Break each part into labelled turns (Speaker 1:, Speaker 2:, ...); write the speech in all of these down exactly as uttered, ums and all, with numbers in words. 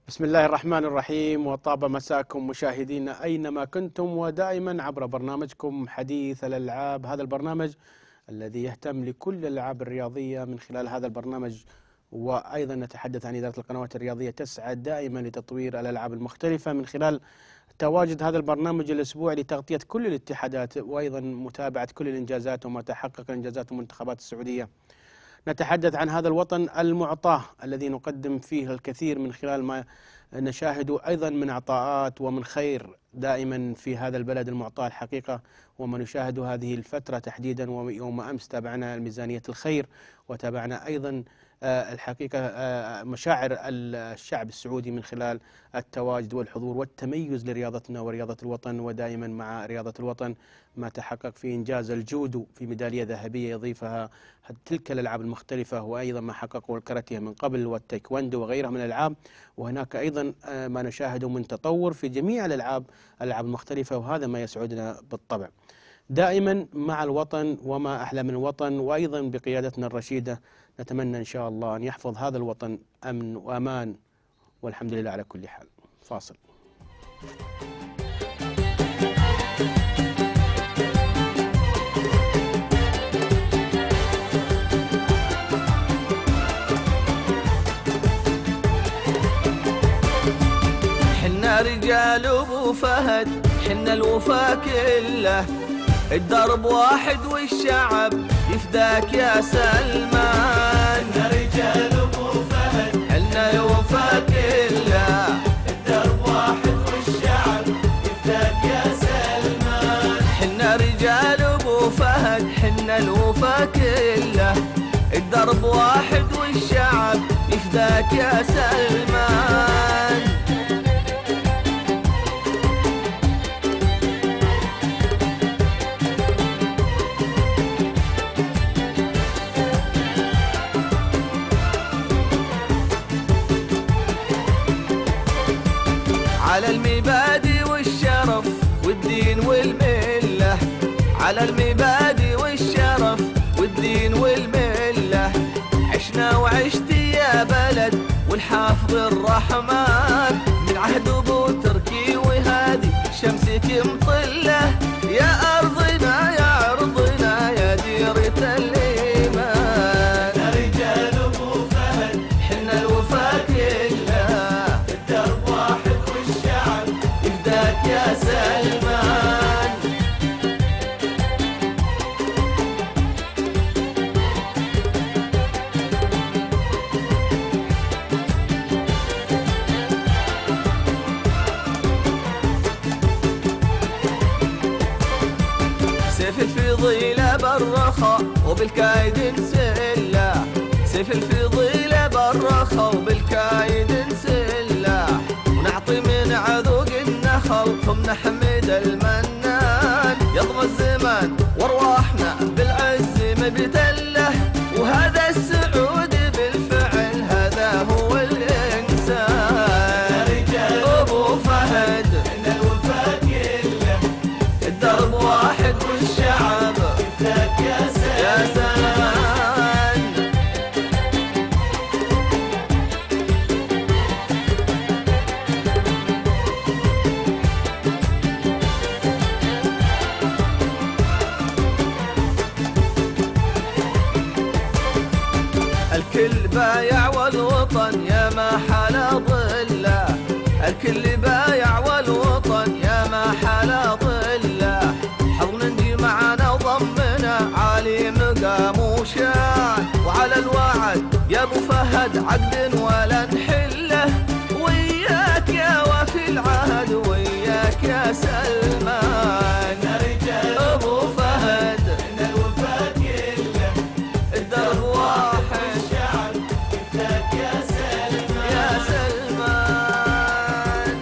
Speaker 1: بسم الله الرحمن الرحيم، وطاب مساكم مشاهدينا أينما كنتم، ودائما عبر برنامجكم حديث الألعاب. هذا البرنامج الذي يهتم لكل الألعاب الرياضية. من خلال هذا البرنامج وأيضا نتحدث عن إدارة القنوات الرياضية تسعى دائما لتطوير الألعاب المختلفة من خلال تواجد هذا البرنامج الأسبوعي لتغطية كل الاتحادات وأيضا متابعة كل الإنجازات وما تحقق إنجازات المنتخبات السعودية. نتحدث عن هذا الوطن المعطاء الذي نقدم فيه الكثير من خلال ما نشاهد أيضا من عطاءات ومن خير دائما في هذا البلد المعطاء الحقيقة. وما نشاهد هذه الفترة تحديدا، ويوم أمس تابعنا ميزانية الخير، وتابعنا أيضا الحقيقة مشاعر الشعب السعودي من خلال التواجد والحضور والتميز لرياضتنا ورياضة الوطن. ودائما مع رياضة الوطن ما تحقق في إنجاز الجودو في ميدالية ذهبية يضيفها تلك الألعاب المختلفة، وأيضا ما حققه الكاراتيه من قبل والتايكوندو وغيرها من الألعاب. وهناك أيضا ما نشاهده من تطور في جميع الألعاب الألعاب المختلفة، وهذا ما يسعدنا بالطبع. دائما مع الوطن وما أحلى من الوطن، وأيضا بقيادتنا الرشيدة نتمنى إن شاء الله أن يحفظ هذا الوطن أمن وأمان، والحمد لله على كل حال. فاصل.
Speaker 2: حنا رجال ابو فهد، حنا الوفا كله، الدرب واحد والشعب يفداك يا سلمان.
Speaker 3: حنا رجال ابو فهد،
Speaker 2: حنا الوفا كله،
Speaker 3: الدرب واحد والشعب يفداك يا سلمان.
Speaker 2: حنا رجال ابو فهد، حنا الوفا كله، الدرب واحد والشعب يفداك يا سلمان. على المبادئ والشرف والدين والملة، على المبادئ والشرف والدين والملة، عشنا وعشتي يا بلد والحافظ الرحمن، من عهد ابو تركي وهادي شمسك مطلة، يا أرضنا يا عرضنا يا ديرة الإيمان.
Speaker 3: حنا رجال ابو فهد،
Speaker 2: حنا الوفا كله،
Speaker 3: الدرب واحد والشعب
Speaker 2: يفداك يا سلمان. سيف الفضيلة بالرخاء وبالكايد نسله، سيف الفضيلة بالرخاء وبالكايد نسله، ونعطي من عذوق النخل ثم نحمد المنان، يطغى الزمان وارواحنا بالعز مبتله، وهذا السعود بالفعل هذا هو الإنسان.
Speaker 3: رجال
Speaker 2: أبو فهد،
Speaker 3: حنا الوفا كله،
Speaker 2: الدرب واحد والشعب
Speaker 3: يفداك يا
Speaker 2: يا
Speaker 3: سلمان.
Speaker 2: سلام. الكل بايع والوطن يا ما حلا ظله، الكل بايع والوطن يا ما حلا ظله، حضن نجي معنا وضمنا عالي مقام وشان، وعلى الوعد يا ابو فهد عقد ولا نحله، وياك يا وفي العهد وياك يا سلمان.
Speaker 3: حنا رجال
Speaker 2: ابو فهد،
Speaker 3: حنا الوفا كله،
Speaker 2: الدرب واحد
Speaker 3: الشعب يفداك يا سلمان.
Speaker 2: يا سلمان.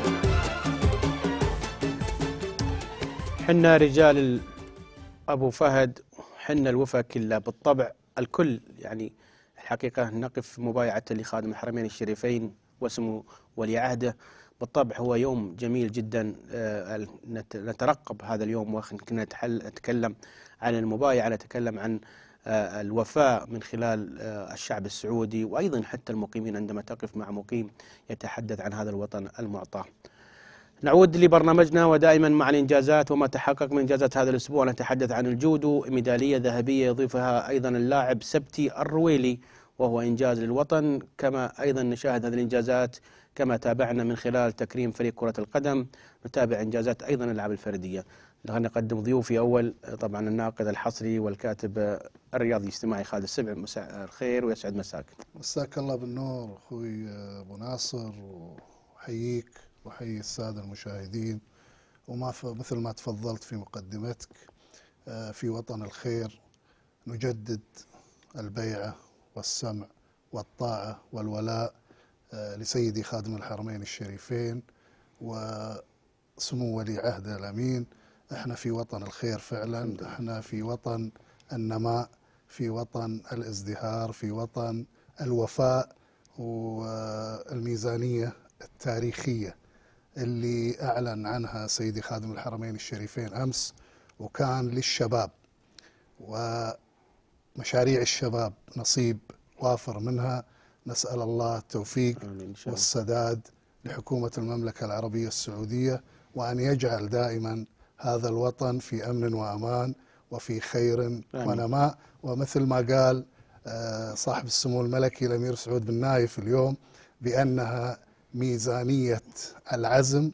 Speaker 1: حنا رجال أبو فهد، حنا الوفا كله. بالطبع الكل يعني الحقيقة نقف مبايعة لخادم الحرمين الشريفين واسمه ولي عهده. بالطبع هو يوم جميل جدا، نترقب هذا اليوم، وكنا نتكلم عن المبايعة، نتكلم عن الوفاء من خلال الشعب السعودي، وأيضا حتى المقيمين عندما تقف مع مقيم يتحدث عن هذا الوطن المعطى. نعود لبرنامجنا ودائما مع الإنجازات وما تحقق من إنجازات هذا الأسبوع. نتحدث عن الجودو، ميدالية ذهبية يضيفها أيضا اللاعب سبتي الرويلي وهو إنجاز للوطن. كما أيضا نشاهد هذه الإنجازات كما تابعنا من خلال تكريم فريق كرة القدم، نتابع إنجازات أيضا الألعاب الفردية. خلينا نقدم ضيوفي. أول طبعا الناقد الحصري والكاتب الرياضي الاجتماعي خالد السبع، مساء الخير ويسعد مساك.
Speaker 4: مساك الله بالنور أخوي أبو ناصر، وحييك وحيي السادة المشاهدين. وما مثل ما تفضلت في مقدمتك، في وطن الخير نجدد البيعة والسمع والطاعة والولاء لسيدي خادم الحرمين الشريفين وسمو ولي عهده الأمين. احنا في وطن الخير فعلا، احنا في وطن النماء، في وطن الازدهار، في وطن الوفاء والميزانية التاريخية اللي أعلن عنها سيدي خادم الحرمين الشريفين أمس، وكان للشباب ومشاريع الشباب نصيب وافر منها. نسأل الله التوفيق والسداد لحكومة المملكة العربية السعودية، وأن يجعل دائما هذا الوطن في أمن وأمان وفي خير ونماء. ومثل ما قال صاحب السمو الملكي الأمير سعود بن نايف اليوم بأنها ميزانية العزم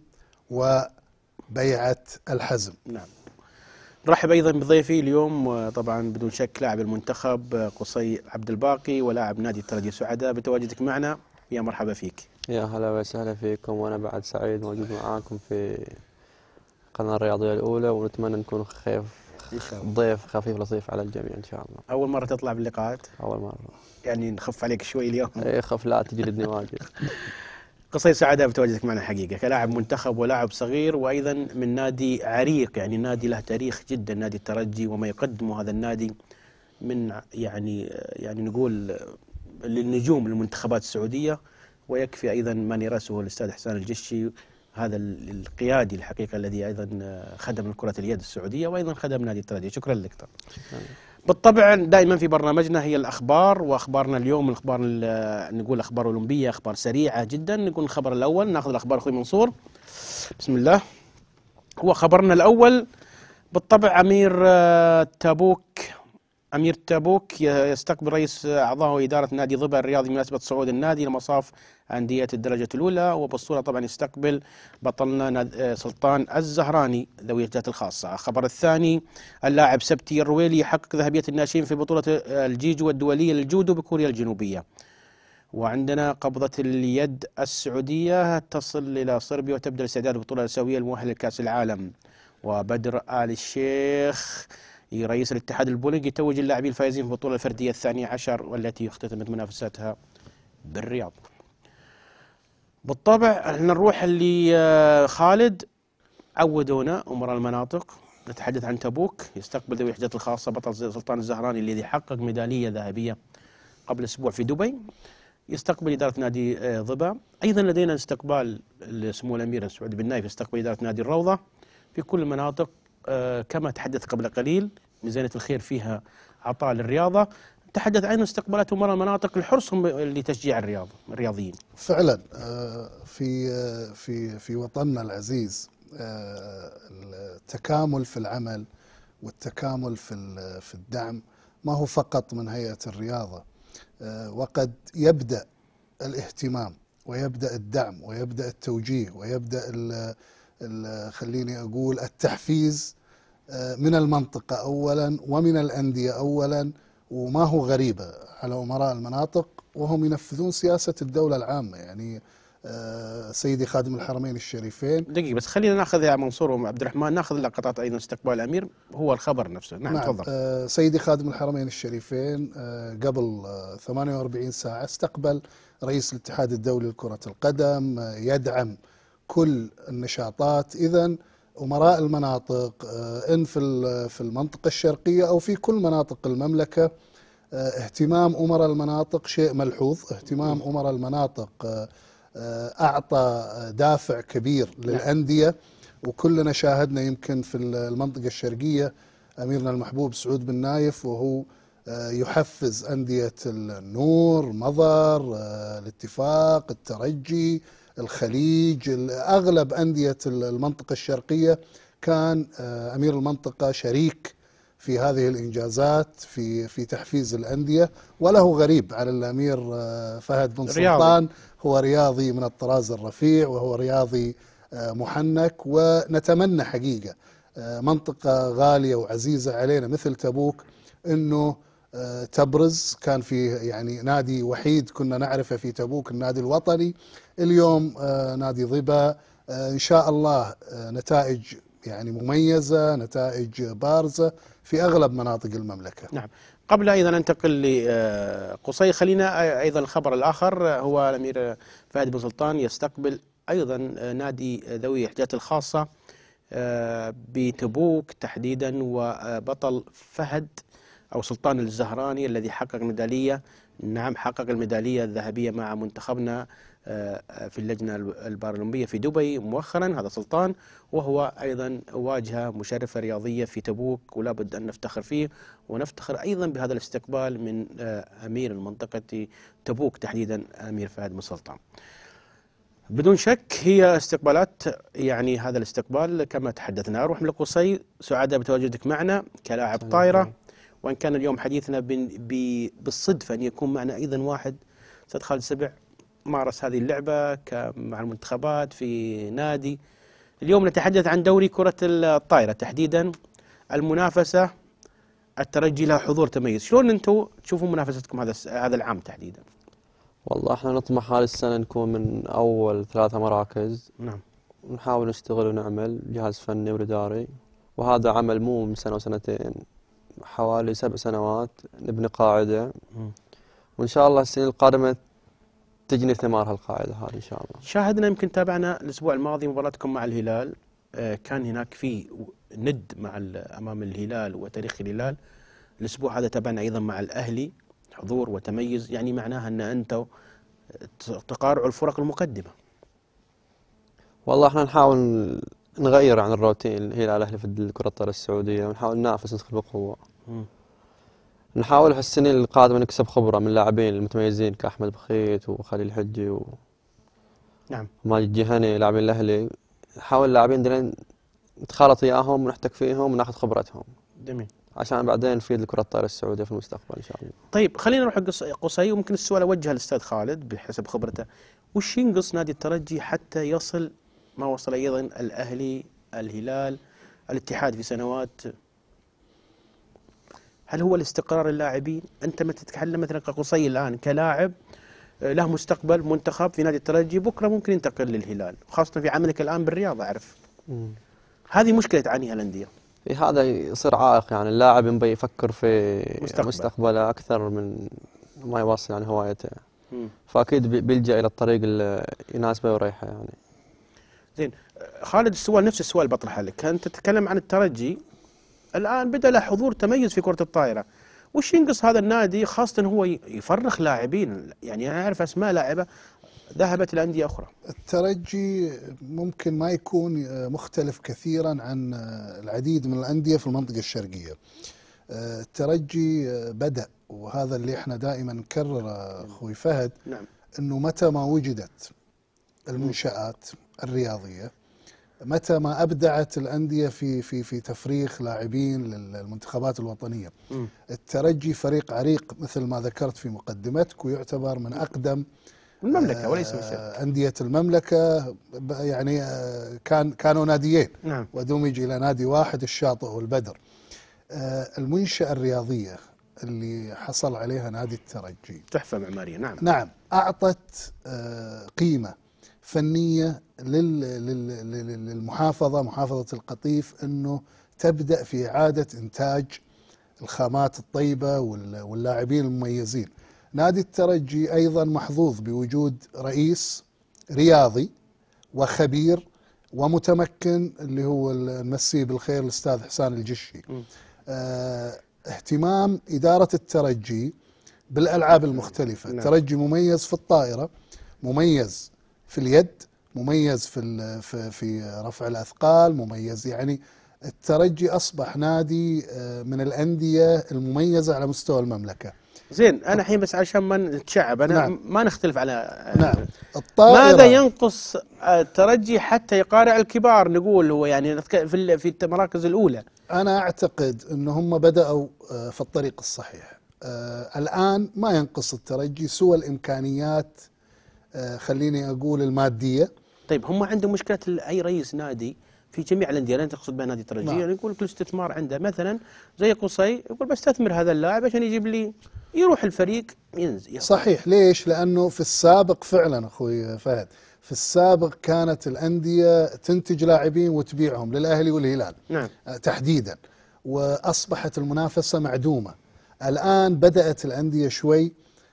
Speaker 4: وبيعة الحزم.
Speaker 1: نعم. نرحب أيضا بضيفي اليوم طبعا بدون شك لاعب المنتخب قصي عبد الباقي ولاعب نادي الترجي سعداء بتواجدك معنا. يا مرحبا فيك.
Speaker 5: يا هلا وسهلا فيكم، وأنا بعد سعيد موجود معاكم في القناة الرياضية الأولى، ونتمنى نكون خفيف ضيف خفيف لطيف على الجميع إن شاء الله.
Speaker 1: أول مرة تطلع باللقاءات؟
Speaker 5: أول مرة.
Speaker 1: يعني نخف عليك شوي اليوم.
Speaker 5: إيه خف لا تجلدني واجد.
Speaker 1: قصي سعداء بتواجدك معنا حقيقة كلاعب منتخب ولاعب صغير، وأيضا من نادي عريق، يعني نادي له تاريخ جدا، نادي الترجي وما يقدمه هذا النادي من يعني يعني نقول للنجوم المنتخبات السعودية. ويكفي أيضا ما نرسه الأستاذ حسان الجشي، هذا القيادي الحقيقة الذي أيضا خدم كرة اليد السعودية وأيضا خدم نادي الترجي. شكرا لك. بالطبع دائما في برنامجنا هي الأخبار، وأخبارنا اليوم الأخبار نقول أخبار أولمبية، أخبار سريعة جدا. نقول الخبر الأول، ناخذ الأخبار أخوي منصور. بسم الله. هو خبرنا الأول بالطبع أمير تابوك أمير تابوك يستقبل رئيس أعضاء وإدارة نادي ظبا الرياضي بمناسبة صعود النادي لمصاف أندية الدرجة الأولى. وبالصورة طبعا يستقبل بطلنا سلطان الزهراني ذوي الجهات الخاصة. الخبر الثاني، اللاعب سبتي الرويلي يحقق ذهبية الناشئين في بطولة الجيجو الدولية للجودو بكوريا الجنوبية. وعندنا قبضة اليد السعودية تصل إلى صربيا وتبدأ الاستعداد للبطولة الآسيوية المؤهلة لكأس العالم. وبدر آل الشيخ رئيس الاتحاد البولينج يتوج اللاعبين الفائزين في البطولة الفردية الثانية عشر والتي اختتمت منافساتها بالرياض. بالطبع نروح لخالد. عودونا أمراء المناطق، نتحدث عن تبوك يستقبل ذوي الحاجات الخاصة بطل سلطان الزهراني الذي حقق ميدالية ذهبية قبل أسبوع في دبي. يستقبل إدارة نادي ظبا. أيضا لدينا استقبال سمو الأمير سعود بن نايف يستقبل إدارة نادي الروضة. في كل المناطق كما تحدث قبل قليل ميزانية الخير فيها عطاء للرياضة. تحدث عن استقبالات أمراء المناطق لحرصهم لتشجيع الرياضة الرياضيين.
Speaker 4: فعلا في في في وطننا العزيز التكامل في العمل والتكامل في في الدعم ما هو فقط من هيئة الرياضة، وقد يبدأ الاهتمام ويبدأ الدعم ويبدأ التوجيه ويبدأ ال ال خليني أقول التحفيز من المنطقة أولا ومن الأندية أولا. وما هو غريبة على أمراء المناطق وهم ينفذون سياسة الدولة العامة. يعني سيدي خادم الحرمين الشريفين.
Speaker 1: دقيقة بس خلينا ناخذ يا منصور وعبد الرحمن ناخذ لقطات أيضا استقبال الأمير هو الخبر نفسه. نعم, نعم تفضل.
Speaker 4: آه سيدي خادم الحرمين الشريفين آه قبل آه ثمانية وأربعين ساعة استقبل رئيس الاتحاد الدولي لكرة القدم آه يدعم كل النشاطات. إذن أمراء المناطق آه إن في في المنطقة الشرقية أو في كل مناطق المملكة آه اهتمام أمراء المناطق شيء ملحوظ. اهتمام أمراء المناطق آه أعطى دافع كبير للأندية. وكلنا شاهدنا يمكن في المنطقة الشرقية أميرنا المحبوب سعود بن نايف وهو يحفز أندية النور، مضر، الاتفاق، الترجي، الخليج، أغلب أندية المنطقة الشرقية كان أمير المنطقة شريك في هذه الإنجازات في في تحفيز الأندية. وله غريب على الأمير فهد بن سلطان، هو رياضي من الطراز الرفيع وهو رياضي محنك، ونتمنى حقيقة منطقة غالية وعزيزة علينا مثل تبوك أنه تبرز. كان في يعني نادي وحيد كنا نعرفه في تبوك، النادي الوطني، اليوم نادي ظبا. إن شاء الله نتائج يعني مميزة، نتائج بارزة في أغلب مناطق المملكة.
Speaker 1: نعم. قبل أيضا أنتقل لقصي، خلينا أيضا الخبر الآخر هو الأمير فهد بن سلطان يستقبل أيضا نادي ذوي الاحتياجات الخاصة بتبوك تحديدا، وبطل فهد أو سلطان الزهراني الذي حقق ميدالية، نعم حقق الميدالية الذهبية مع منتخبنا في اللجنة البارالمبية في دبي مؤخرا. هذا سلطان، وهو أيضا واجهة مشرفة رياضية في تبوك، ولا بد أن نفتخر فيه، ونفتخر أيضا بهذا الاستقبال من أمير المنطقة تبوك تحديدا أمير فهد بن سلطان. بدون شك هي استقبالات، يعني هذا الاستقبال كما تحدثنا. أروح من القصي، سعداء بتواجدك معنا كلاعب طائرة، وإن كان اليوم حديثنا بالصدفة أن يكون معنا أيضا واحد أستاذ خالد سبع مارس هذه اللعبة مع المنتخبات في نادي. اليوم نتحدث عن دوري كرة الطائرة تحديدا، المنافسة الترجي لها حضور تميز. شلون أنتم تشوفون منافستكم هذا هذا العام تحديدا؟
Speaker 5: والله احنا نطمح هذه السنة نكون من أول ثلاثة مراكز.
Speaker 1: نعم.
Speaker 5: ونحاول نشتغل ونعمل جهاز فني وإداري، وهذا عمل مو من سنة وسنتين، حوالي سبع سنوات نبني قاعدة، م. وإن شاء الله السنة القادمة تجني ثمار هالقاعدة هذه إن شاء الله.
Speaker 1: شاهدنا يمكن تابعنا الأسبوع الماضي مباراتكم مع الهلال، كان هناك في ند مع أمام الهلال وتاريخ الهلال. الأسبوع هذا تابعنا أيضا مع الأهلي حضور وتميز، يعني معناها أن أنتم تقارعوا الفرق المقدمة.
Speaker 5: والله احنا نحاول نغير عن الروتين الهلال الأهلي في الكرة الطائرة السعودية، ونحاول ننافس ندخل بقوة. م. نحاول في السنين القادمة نكسب خبرة من اللاعبين المتميزين كأحمد بخيت وخليل حجي و
Speaker 1: نعم
Speaker 5: ماجد جهني لاعبين الأهلي. نحاول اللاعبين دلين نتخالط وياهم ونحتك فيهم وناخذ خبرتهم.
Speaker 1: جميل.
Speaker 5: عشان بعدين نفيد الكرة الطائرة السعودية في المستقبل إن شاء الله.
Speaker 1: طيب خلينا نروح قصي، وممكن السؤال أوجهه للأستاذ خالد بحسب خبرته. وش ينقص نادي الترجي حتى يصل ما وصل أيضا الأهلي، الهلال، الاتحاد في سنوات؟ هل هو الاستقرار اللاعبين؟ أنت ما تتكلم مثلا كقصي الآن كلاعب له مستقبل منتخب في نادي الترجي، بكرة ممكن ينتقل للهلال، خاصة في عملك الآن بالرياضة. أعرف مم. هذه مشكلة تعانيها الأندية.
Speaker 5: إيه هذا يصير عائق، يعني اللاعب ينبغي يفكر في مستقبل. مستقبله أكثر من ما يواصل عن هوايته. مم. فأكيد بيلجأ إلى الطريق اللي يناسبه ويريحه يعني.
Speaker 1: زين خالد، السؤال نفس السؤال بطرحه لك. أنت تتكلم عن الترجي الآن بدأ له حضور تميز في كرة الطائرة، وش ينقص هذا النادي خاصة هو يفرخ لاعبين؟ يعني أنا أعرف أسماء لاعبة ذهبت إلى أندية أخرى.
Speaker 4: الترجي ممكن ما يكون مختلف كثيرا عن العديد من الأندية في المنطقة الشرقية. الترجي بدأ، وهذا اللي احنا دائما نكرره أخوي فهد،
Speaker 1: نعم.
Speaker 4: أنه متى ما وجدت المنشآت الرياضية، متى ما أبدعت الأندية في في في تفريخ لاعبين للمنتخبات الوطنية. م. الترجي فريق عريق مثل ما ذكرت في مقدمتك، ويعتبر من أقدم
Speaker 1: المملكة آه وليس
Speaker 4: آه أندية المملكة. يعني آه كان كانوا ناديين،
Speaker 1: نعم.
Speaker 4: ودمج إلى نادي واحد، الشاطئ والبدر. آه المنشأة الرياضية اللي حصل عليها نادي الترجي
Speaker 1: تحفة معمارية. نعم
Speaker 4: نعم أعطت آه قيمة فنية للمحافظة، محافظة القطيف، أنه تبدأ في إعادة إنتاج الخامات الطيبة واللاعبين المميزين. نادي الترجي أيضا محظوظ بوجود رئيس رياضي وخبير ومتمكن، اللي هو المسي بالخير الأستاذ حسان الجشي. اه اهتمام إدارة الترجي بالألعاب المختلفة.
Speaker 1: نعم.
Speaker 4: الترجي مميز في الطائرة، مميز في اليد، مميز في في في رفع الأثقال، مميز يعني الترجي أصبح نادي من الأندية المميزة على مستوى المملكة.
Speaker 1: زين، أنا الحين بس عشان ما نتشعب، أنا
Speaker 4: نعم.
Speaker 1: ما نختلف على
Speaker 4: نعم. الطائرة
Speaker 1: ماذا ينقص الترجي حتى يقارع الكبار نقول هو يعني في في المراكز الأولى؟
Speaker 4: أنا أعتقد أن هم بدأوا في الطريق الصحيح. الآن ما ينقص الترجي سوى الإمكانيات، خليني أقول المادية.
Speaker 1: طيب هم عندهم مشكلة أي رئيس نادي في جميع الأندية، لا تقصد بها نادي الترجي،
Speaker 4: نعم.
Speaker 1: يعني يقول كل استثمار عنده مثلا زي قصي يقول بستثمر هذا اللاعب عشان يجيب لي، يروح الفريق ينزل.
Speaker 4: صحيح. ليش؟ لأنه في السابق فعلا أخوي فهد، في السابق كانت الأندية تنتج لاعبين وتبيعهم للأهلي والهلال.
Speaker 1: نعم.
Speaker 4: تحديدا، وأصبحت المنافسة معدومة. الآن بدأت الأندية شوي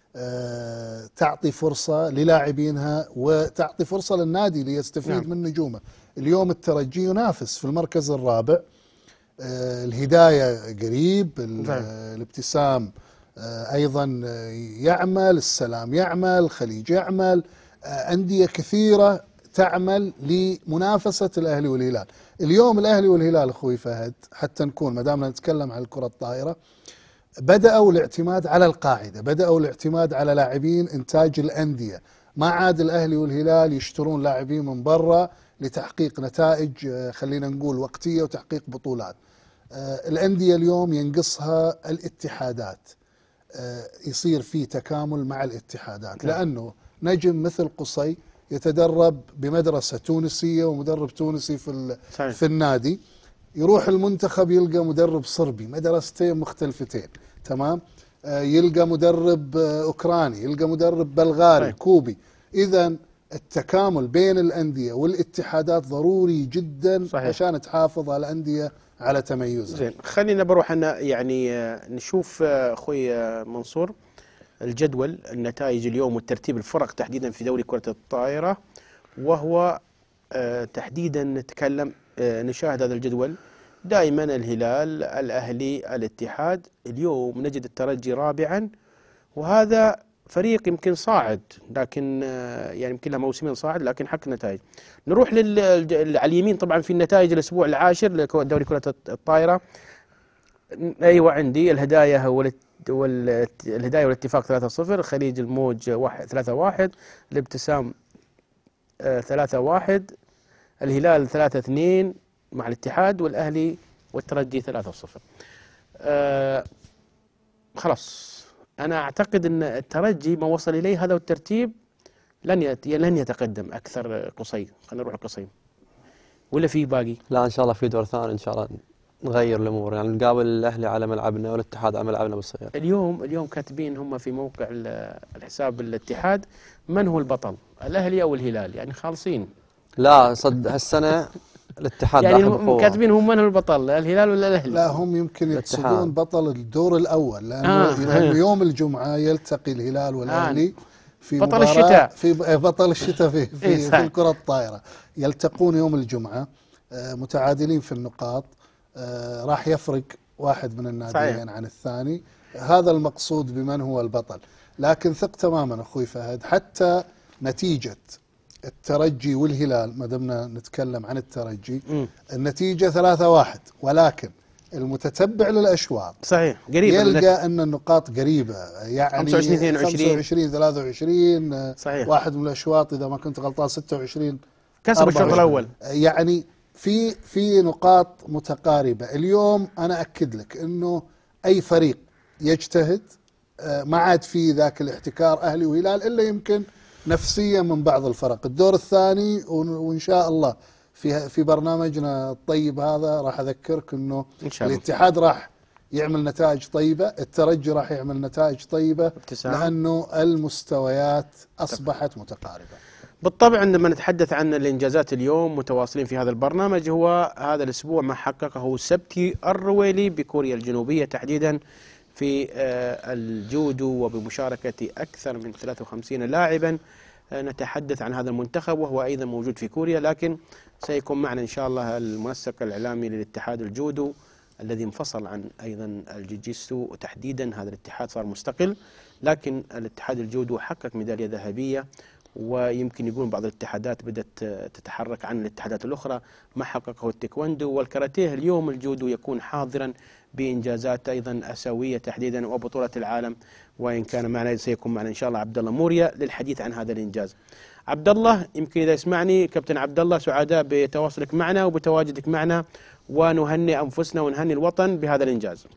Speaker 4: أه تعطي فرصة للاعبينها وتعطي فرصة للنادي ليستفيد نعم. من نجومه. اليوم الترجي ينافس في المركز الرابع، أه الهداية قريب، الابتسام أه أيضا يعمل، السلام يعمل، الخليج يعمل، أه أندية كثيرة تعمل لمنافسة الأهلي والهلال. اليوم الأهلي والهلال أخوي فهد، حتى نكون ما دامنا نتكلم عن الكرة الطائرة، بدأوا الاعتماد على القاعدة، بدأوا الاعتماد على لاعبين إنتاج الأندية. ما عاد الأهلي والهلال يشترون لاعبين من برا لتحقيق نتائج خلينا نقول وقتية وتحقيق بطولات. الأندية اليوم ينقصها الاتحادات، يصير في تكامل مع الاتحادات، لأنه نجم مثل قصي يتدرب بمدرسة تونسية ومدرب تونسي في في النادي، يروح المنتخب يلقى مدرب صربي، مدرستين مختلفتين، تمام. آه يلقى مدرب آه أوكراني، يلقى مدرب بلغاري كوبي. إذا التكامل بين الأندية والاتحادات ضروري جدا. صحيح. عشان تحافظ على الأندية على تميزها.
Speaker 1: زين، خلينا بروح أنا يعني نشوف أخوي منصور الجدول، النتائج اليوم والترتيب الفرق تحديدا في دوري كرة الطائرة، وهو آه تحديدا نتكلم آه نشاهد هذا الجدول. دائما الهلال، الأهلي، الاتحاد. اليوم نجد الترجي رابعا، وهذا فريق يمكن صاعد، لكن آه يعني يمكن له موسمين صاعد لكن حق نتائج. نروح لل على اليمين طبعا في النتائج الأسبوع العاشر لدوري كرة الطائرة. أيوة عندي الهدايا والت والهداية والاتفاق ثلاثة صفر، خليج الموج واحد ثلاثة واحد، الابتسام آه ثلاثة واحد، الهلال ثلاثة اثنين مع الاتحاد، والأهلي والترجي ثلاثة صفر. آه خلاص، أنا أعتقد أن الترجي ما وصل إليه هذا الترتيب لن يت... لن يتقدم أكثر. قصي، خلينا نروح لقصي ولا في باقي؟
Speaker 5: لا إن شاء الله في دور ثاني إن شاء الله نغير الامور، يعني نقابل الاهلي على ملعبنا والاتحاد على ملعبنا بالصير.
Speaker 1: اليوم اليوم كاتبين هم في موقع الحساب الاتحاد من هو البطل، الاهلي او الهلال، يعني خالصين.
Speaker 5: لا صد هالسنه الاتحاد
Speaker 1: يعني كاتبين هم من هو البطل، الهلال ولا الاهلي؟
Speaker 4: لا هم يمكن يقصدون بطل الدور الاول، لانه آه. يوم الجمعه يلتقي الهلال والاهلي آه. في
Speaker 1: بطل الشتاء،
Speaker 4: في بطل الشتاء في في, إيه في الكره الطائره، يلتقون يوم الجمعه متعادلين في النقاط. آه راح يفرق واحد من الناديين عن الثاني، هذا المقصود بمن هو البطل. لكن ثق تماما أخوي فهد، حتى نتيجة الترجي والهلال، ما دمنا نتكلم عن الترجي، م. النتيجة ثلاثة واحد، ولكن المتتبع للأشواط
Speaker 1: صحيح قريب
Speaker 4: يلقى أن النقاط قريبة، يعني
Speaker 1: خمسة وعشرين اثنين وعشرين
Speaker 4: خمسة وعشرين ثلاثة وعشرين
Speaker 1: صحيح.
Speaker 4: واحد من الأشواط إذا ما كنت غلطان ستة وعشرين
Speaker 1: كسب الشوط الأول،
Speaker 4: يعني في في نقاط متقاربة. اليوم أنا أكد لك أنه أي فريق يجتهد ما عاد في ذاك الاحتكار أهلي وهلال، إلا يمكن نفسيا من بعض الفرق. الدور الثاني وإن شاء الله في في برنامجنا الطيب هذا راح أذكرك أنه الاتحاد راح يعمل نتائج طيبة، الترجي راح يعمل نتائج طيبة، لأنه المستويات أصبحت متقاربة.
Speaker 1: بالطبع عندما نتحدث عن الإنجازات اليوم متواصلين في هذا البرنامج، هو هذا الأسبوع ما حققه سبتي الرويلي بكوريا الجنوبية تحديدا في الجودو، وبمشاركة أكثر من ثلاثة وخمسين لاعبا. نتحدث عن هذا المنتخب وهو أيضا موجود في كوريا، لكن سيكون معنا إن شاء الله المنسق الإعلامي للاتحاد الجودو الذي انفصل عن أيضا الجيجيتسو، وتحديدا هذا الاتحاد صار مستقل، لكن الاتحاد الجودو حقق ميدالية ذهبية ويمكن يقول بعض الاتحادات بدأت تتحرك عن الاتحادات الأخرى ما حققه التايكوندو والكاراتيه. اليوم الجودو يكون حاضرا بإنجازات أيضا آسيوية تحديدا وبطولة العالم، وإن كان معنا سيكون معنا إن شاء الله عبد الله موريا للحديث عن هذا الإنجاز. عبد الله، يمكن إذا يسمعني كابتن عبد الله، سعداء بتواصلك معنا وبتواجدك معنا، ونهنئ أنفسنا ونهنئ الوطن بهذا الإنجاز.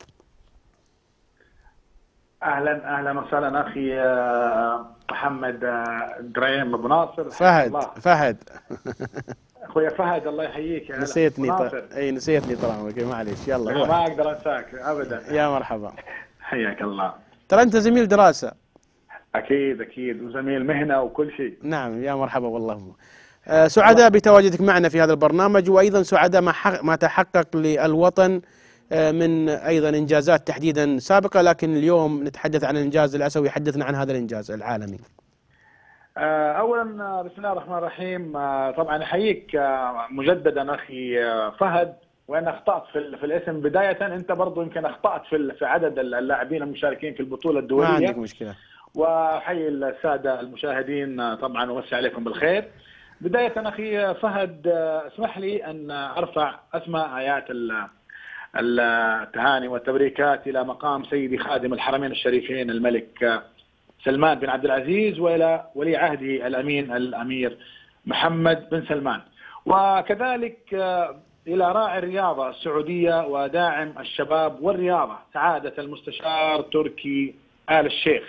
Speaker 6: اهلا اهلا وسهلا اخي محمد دريم ابو ناصر.
Speaker 1: فهد فهد
Speaker 6: اخويا فهد، الله يحييك.
Speaker 1: نسيتني ط... اي نسيتني طال عمرك، معليش. يلا روح.
Speaker 6: ما اقدر انساك ابدا.
Speaker 1: يا مرحبا،
Speaker 6: حياك الله.
Speaker 1: ترى انت زميل دراسه.
Speaker 6: اكيد اكيد، وزميل مهنه وكل شيء.
Speaker 1: نعم، يا مرحبا والله. آه سعداء بتواجدك معنا في هذا البرنامج، وايضا سعداء ما, حق... ما تحقق للوطن من أيضا إنجازات تحديدا سابقة، لكن اليوم نتحدث عن الإنجاز الآسيوي. يحدثنا عن هذا الإنجاز العالمي.
Speaker 6: أولا بسم الله الرحمن الرحيم، طبعا أحييك مجددا أخي فهد، وأن أخطأت في, في الاسم بداية. أنت برضو يمكن أخطأت في, في عدد اللاعبين المشاركين في البطولة الدولية.
Speaker 1: ما عندك مشكلة.
Speaker 6: وأحيي السادة المشاهدين طبعا ومسي عليكم بالخير. بداية أخي فهد، اسمح لي أن أرفع أسماء آيات التهاني والتبريكات إلى مقام سيدي خادم الحرمين الشريفين الملك سلمان بن عبد العزيز، وإلى ولي عهده الأمين الأمير محمد بن سلمان، وكذلك إلى راعي الرياضة السعودية وداعم الشباب والرياضة سعادة المستشار تركي آل الشيخ.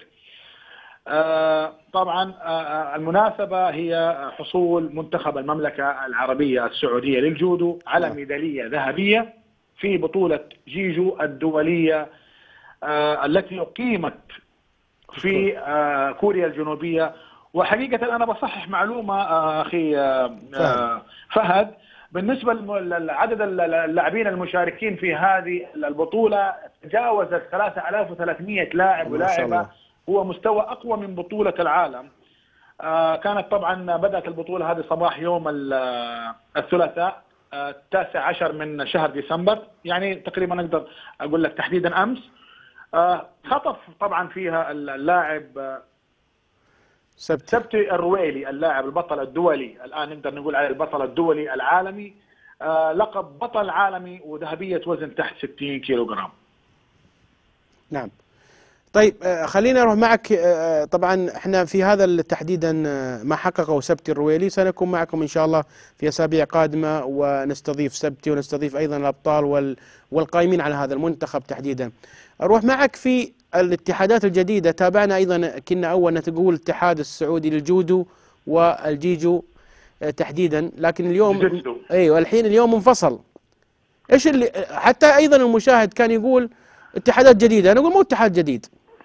Speaker 6: طبعا المناسبة هي حصول منتخب المملكة العربية السعودية للجودو على ميدالية ذهبية في بطولة جيجو الدولية آه التي أقيمت في آه كوريا الجنوبية. وحقيقة أنا بصحح معلومة آه أخي آه فهد، بالنسبة لعدد اللاعبين المشاركين في هذه البطولة تجاوزت ثلاثة آلاف وثلاثمئة لاعب ولاعبة، هو مستوى أقوى من بطولة العالم. آه كانت طبعا بدأت البطولة هذه صباح يوم الثلاثاء التاسع عشر من شهر ديسمبر، يعني تقريبا نقدر أقول لك تحديدا أمس. خطف طبعا فيها اللاعب
Speaker 1: سبتي,
Speaker 6: سبتي الرويلي، اللاعب البطل الدولي، الآن نقدر نقول عليه البطل الدولي العالمي، لقب بطل عالمي وذهبية وزن تحت ستين كيلوغرام.
Speaker 1: نعم. طيب خلينا نروح معك. طبعا احنا في هذا تحديدا ما حققه سبتي الرويلي سنكون معكم ان شاء الله في اسابيع قادمه، ونستضيف سبتي ونستضيف ايضا الابطال والقائمين على هذا المنتخب تحديدا. اروح معك في الاتحادات الجديده. تابعنا ايضا، كنا اول تقول الاتحاد السعودي للجودو والجيجو تحديدا، لكن اليوم ايوه الحين اليوم انفصل. ايش اللي حتى ايضا المشاهد كان يقول اتحادات جديده، انا اقول مو اتحاد جديد.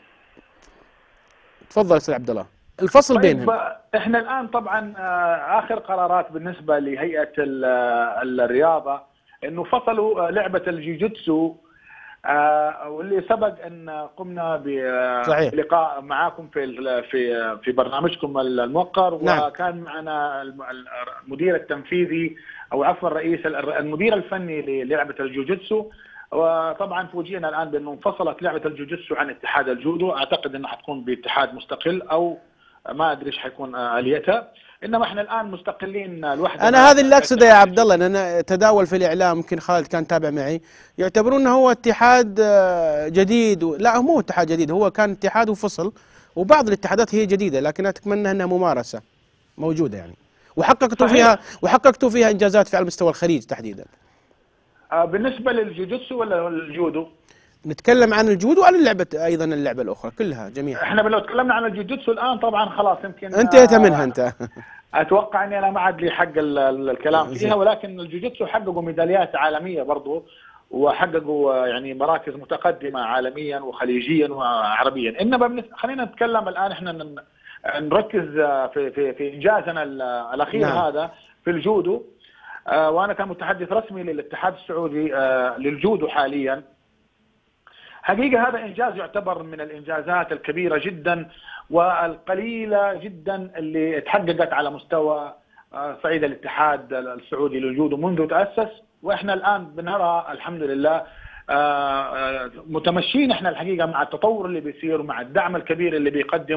Speaker 1: تفضل استاذ عبد الله، الفصل
Speaker 6: طيب
Speaker 1: بينهم.
Speaker 6: احنا الان طبعا اخر قرارات بالنسبه لهيئه الرياضه انه فصلوا لعبه الجيجيتسو، واللي سبق ان قمنا بلقاء معاكم في في في برنامجكم الموقر. نعم. وكان معنا المدير التنفيذي او عفوا الرئيس المدير الفني للعبه الجوجيتسو. وطبعا فوجئنا الان بانه انفصلت لعبه الجوجيتسو عن اتحاد الجودو. اعتقد انها حتكون باتحاد مستقل، او ما ادري ايش حيكون اليتها، انما احنا الان مستقلين لوحدنا.
Speaker 1: انا هذا اللي اقصده يا عبد الله، لان تداول في الاعلام، يمكن خالد كان تابع معي، يعتبرون هو اتحاد جديد. لا، مو اتحاد جديد، هو كان اتحاد وفصل، وبعض الاتحادات هي جديده، لكن اتمنى انها ممارسه موجوده يعني، وحققتوا فيها وحققتوا فيها انجازات في على مستوى الخليج تحديدا.
Speaker 6: بالنسبه للجوجيتسو ولا الجودو؟
Speaker 1: نتكلم عن الجودو وعن اللعبه ايضا، اللعبه الاخرى كلها جميعا.
Speaker 6: احنا لو تكلمنا عن الجوجيتسو الان طبعا خلاص يمكن
Speaker 1: انتهيت منها انت.
Speaker 6: اتوقع اني انا ما عاد لي حق الكلام فيها، ولكن الجوجيتسو حققوا ميداليات عالميه برضو، وحققوا يعني مراكز متقدمه عالميا وخليجيا وعربيا. انما خلينا نتكلم الان، احنا نركز في في في انجازنا الاخير. نعم. هذا في الجودو، وانا كمتحدث رسمي للاتحاد السعودي للجودو حاليا. حقيقة هذا إنجاز يعتبر من الإنجازات الكبيرة جدا والقليلة جدا اللي تحققت على مستوى صعيد الاتحاد السعودي للجودو منذ تأسس. وإحنا الآن بنرى الحمد لله متمشين إحنا الحقيقة مع التطور اللي بيصير ومع الدعم الكبير اللي بيقدمه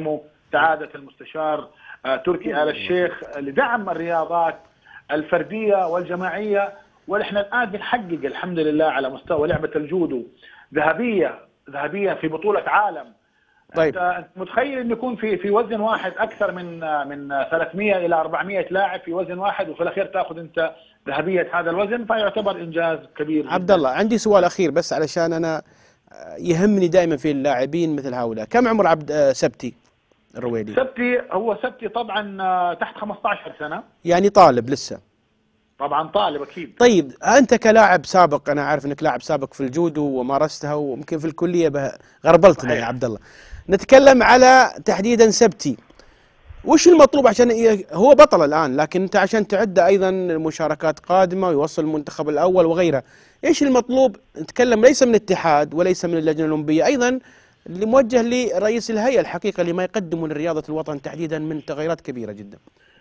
Speaker 6: سعادة المستشار تركي آل الشيخ لدعم الرياضات الفردية والجماعية. ونحن الآن بنحقق الحمد لله على مستوى لعبة الجودو ذهبية ذهبية في بطولة عالم.
Speaker 1: طيب.
Speaker 6: انت متخيل انه يكون في في وزن واحد اكثر من من ثلاثمئة الى أربعمئة لاعب في وزن واحد، وفي الاخير تاخذ انت ذهبيه هذا الوزن، فيعتبر انجاز كبير.
Speaker 1: عبد الله عندي سؤال اخير بس علشان انا يهمني دائما في اللاعبين مثل هؤلاء، كم عمر عبد سبتي الرويلي؟
Speaker 6: سبتي هو سبتي طبعا تحت خمسة عشر سنه،
Speaker 1: يعني طالب لسه.
Speaker 6: طبعا طالب اكيد.
Speaker 1: طيب انت كلاعب سابق، انا عارف انك لاعب سابق في الجودو ومارستها ويمكن في الكليه غربلتنا يا عبد الله. نتكلم على تحديدا سبتي، وش المطلوب عشان هو بطل الان، لكن انت عشان تعد ايضا مشاركات قادمه ويوصل المنتخب الاول وغيره، ايش المطلوب؟ نتكلم ليس من الاتحاد وليس من اللجنه الاولمبيه، ايضا اللي موجه لرئيس الهيئه الحقيقه لما يقدمه لرياضه الوطن تحديدا من تغيرات كبيره جدا.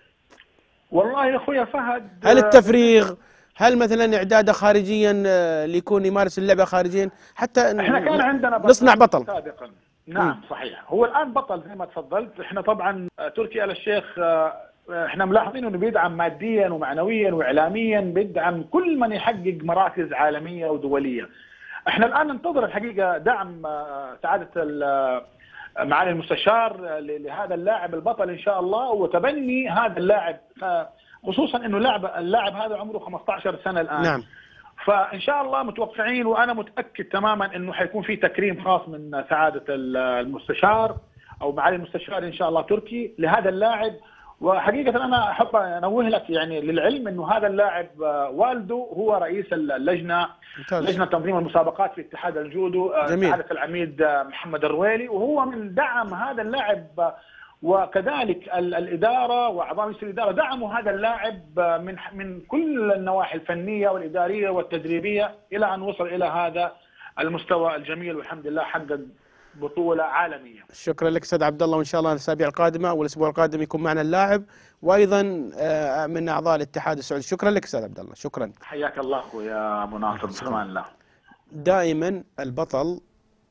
Speaker 6: والله يا اخويا فهد،
Speaker 1: هل التفريغ، هل مثلا اعداده خارجيا ليكون يمارس اللعبه خارجيا حتى
Speaker 6: احنا كان عندنا
Speaker 1: نصنع بطل
Speaker 6: سابقا. نعم صحيح، هو الان بطل زي ما تفضلت. احنا طبعا تركي آل الشيخ احنا ملاحظين انه بيدعم ماديا ومعنويا واعلاميا، بيدعم كل من يحقق مراكز عالميه ودوليه. احنا الان ننتظر الحقيقه دعم سعاده معالي المستشار لهذا اللاعب البطل ان شاء الله، وتبني هذا اللاعب، خصوصا انه لاعب اللاعب هذا عمره خمسة عشر سنه الان.
Speaker 1: نعم.
Speaker 6: فان شاء الله متوقعين، وانا متاكد تماما انه حيكون في تكريم خاص من سعاده المستشار او معالي المستشار ان شاء الله تركي لهذا اللاعب. وحقيقه انا احب انوه لك يعني للعلم انه هذا اللاعب والده هو رئيس اللجنه ممتاز. لجنه تنظيم المسابقات في اتحاد الجودو، سعاده العميد محمد الرويلي، وهو من دعم هذا اللاعب، وكذلك الاداره واعضاء مجلس الاداره دعموا هذا اللاعب من من كل النواحي الفنيه والاداريه والتدريبيه الى ان وصل الى هذا المستوى الجميل، والحمد لله حقق بطوله عالميه.
Speaker 1: شكرا لك استاذ عبد الله، وان شاء الله الاسابيع القادمه والاسبوع القادم يكون معنا اللاعب وايضا من اعضاء الاتحاد السعودي. شكرا لك استاذ عبد الله. شكرا.
Speaker 6: حياك الله اخويا ابو ناصر، بسمان الله.
Speaker 1: دائما البطل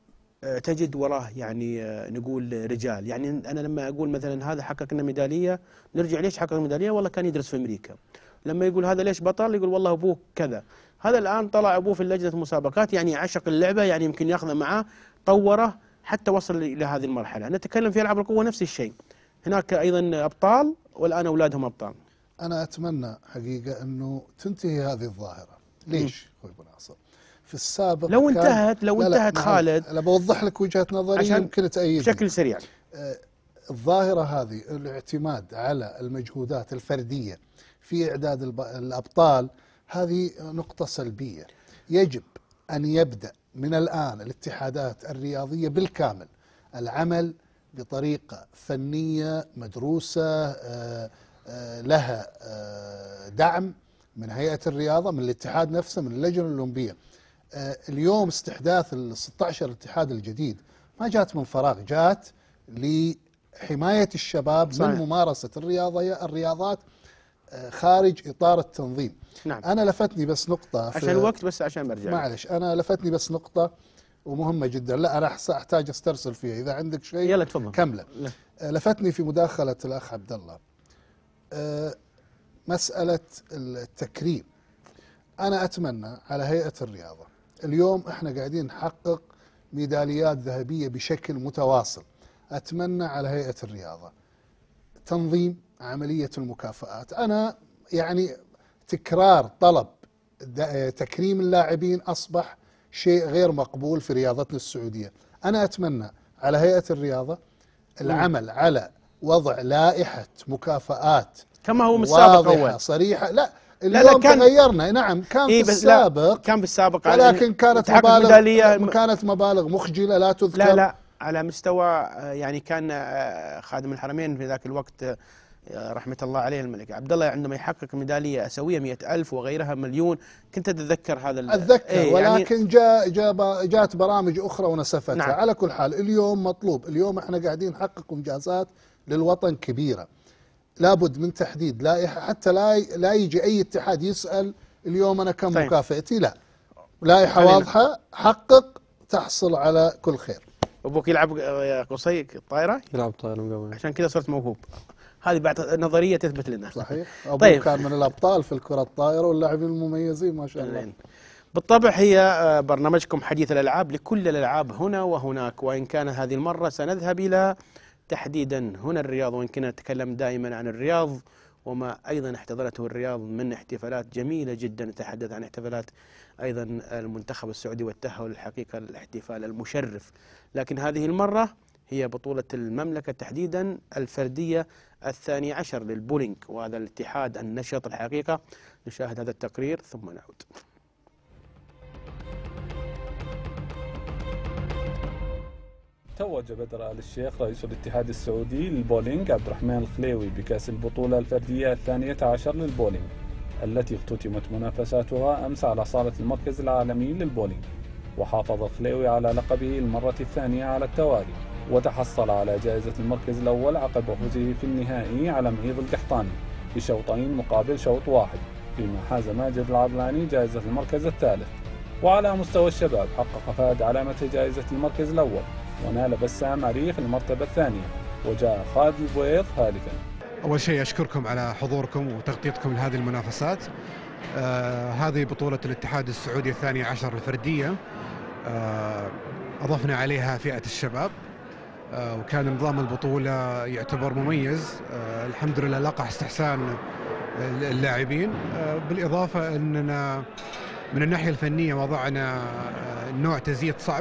Speaker 1: تجد وراه يعني نقول رجال، يعني انا لما اقول مثلا هذا حقق لنا ميداليه، نرجع ليش حقق ميداليه؟ والله كان يدرس في امريكا. لما يقول هذا ليش بطل، يقول والله ابوه كذا. هذا الان طلع ابوه في لجنه المسابقات، يعني عشق اللعبه، يعني يمكن ياخذه معاه طوره حتى وصل الى هذه المرحله. نتكلم في العاب القوه نفس الشيء، هناك ايضا ابطال والان اولادهم ابطال.
Speaker 4: انا اتمنى حقيقه انه تنتهي هذه الظاهره. ليش اخوي ابو ناصر؟ في السابق
Speaker 1: لو انتهت لو
Speaker 4: لا
Speaker 1: انتهت
Speaker 4: لا
Speaker 1: خالد،
Speaker 4: انا بوضح لك وجهه نظري يمكن تأيدني
Speaker 1: بشكل سريع.
Speaker 4: آه الظاهره هذه، الاعتماد على المجهودات الفرديه في اعداد الابطال، هذه نقطه سلبيه. يجب ان يبدا من الان الاتحادات الرياضيه بالكامل العمل بطريقه فنيه مدروسه، آه آه لها آه دعم من هيئه الرياضه، من الاتحاد نفسه، من اللجنه الاولمبيه. اليوم استحداث ال ستة عشر اتحاد الجديد ما جات من فراغ، جات لحماية الشباب صحيح. من ممارسة الرياضة الرياضات خارج إطار التنظيم.
Speaker 1: نعم.
Speaker 4: أنا لفتني بس نقطة
Speaker 1: عشان الوقت، بس عشان برجع
Speaker 4: معلش، أنا لفتني بس نقطة ومهمة جدا، لا أنا أحتاج أسترسل فيها، إذا عندك شيء
Speaker 1: يلا تفضل
Speaker 4: كمله. لفتني في مداخلة الأخ عبد الله مسألة التكريم. أنا أتمنى على هيئة الرياضة، اليوم إحنا قاعدين نحقق ميداليات ذهبية بشكل متواصل، أتمنى على هيئة الرياضة تنظيم عملية المكافآت. أنا يعني تكرار طلب تكريم اللاعبين أصبح شيء غير مقبول في رياضتنا السعودية. أنا أتمنى على هيئة الرياضة العمل على وضع لائحة مكافآت
Speaker 1: كما هو من السابق أول
Speaker 4: صريحة. لا اليوم تغيرنا، نعم كان
Speaker 1: إيه
Speaker 4: في السابق
Speaker 1: كان بالسابق
Speaker 4: ولكن كانت مبالغ كانت مبالغ مخجلة لا تذكر.
Speaker 1: لا لا على مستوى يعني كان خادم الحرمين في ذاك الوقت رحمة الله عليه الملك عبد الله عندما يحقق ميدالية أسوية مئة ألف وغيرها مليون، كنت أتذكر هذا
Speaker 4: أتذكر إيه ولكن يعني جاء جاء جاءت برامج أخرى ونسفتها. نعم. على كل حال اليوم مطلوب، اليوم احنا قاعدين نحقق إنجازات للوطن كبيرة، لابد من تحديد لائحة حتى لا لا يجي أي اتحاد يسأل اليوم أنا كم طيب. مكافأتي، لا لائحة واضحة، حقق تحصل على كل خير.
Speaker 1: ابوك يلعب يا قصي طايره
Speaker 5: يلعب طايرة من قبل.
Speaker 1: عشان كذا صرت موهوب. هذه بعد نظريه تثبت لنا.
Speaker 4: صحيح. ابوه
Speaker 1: طيب.
Speaker 4: كان من الابطال في الكره الطائره واللاعبين المميزين ما شاء الله.
Speaker 1: بالطبع هي برنامجكم حديث الالعاب لكل الالعاب هنا وهناك، وان كان هذه المره سنذهب الى تحديدا هنا الرياض، وان كنا نتكلم دائما عن الرياض وما ايضا احتضنته الرياض من احتفالات جميله جدا. نتحدث عن احتفالات ايضا المنتخب السعودي والتاهل، الحقيقه الاحتفال المشرف، لكن هذه المره هي بطوله المملكه تحديدا الفرديه الثاني عشر للبولينج، وهذا الاتحاد النشط الحقيقه. نشاهد هذا التقرير ثم نعود.
Speaker 7: توج بدر آل الشيخ رئيس الاتحاد السعودي للبولينج عبد الرحمن الخليوي بكأس البطولة الفردية الثانية عشر للبولينج، التي اختتمت منافساتها أمس على صالة المركز العالمي للبولينج. وحافظ الخليوي على لقبه المرة الثانية على التوالي، وتحصل على جائزة المركز الأول عقب فوزه في النهائي على معيض القحطاني بشوطين مقابل شوط واحد، فيما حاز ماجد العضلاني جائزة المركز الثالث. وعلى مستوى الشباب حقق فهد علامة جائزة المركز الأول، ونال بسام عريف المرتبة الثانية، وجاء خالد البويض ثالثا.
Speaker 8: أول شيء أشكركم على حضوركم وتغطيتكم لهذه المنافسات. آه هذه بطولة الاتحاد السعودي الثاني عشر الفردية، آه أضفنا عليها فئة الشباب، آه وكان نظام البطولة يعتبر مميز. آه الحمد لله لقى استحسان اللاعبين، آه بالإضافة أننا من الناحية الفنية وضعنا آه نوع تزييت صعب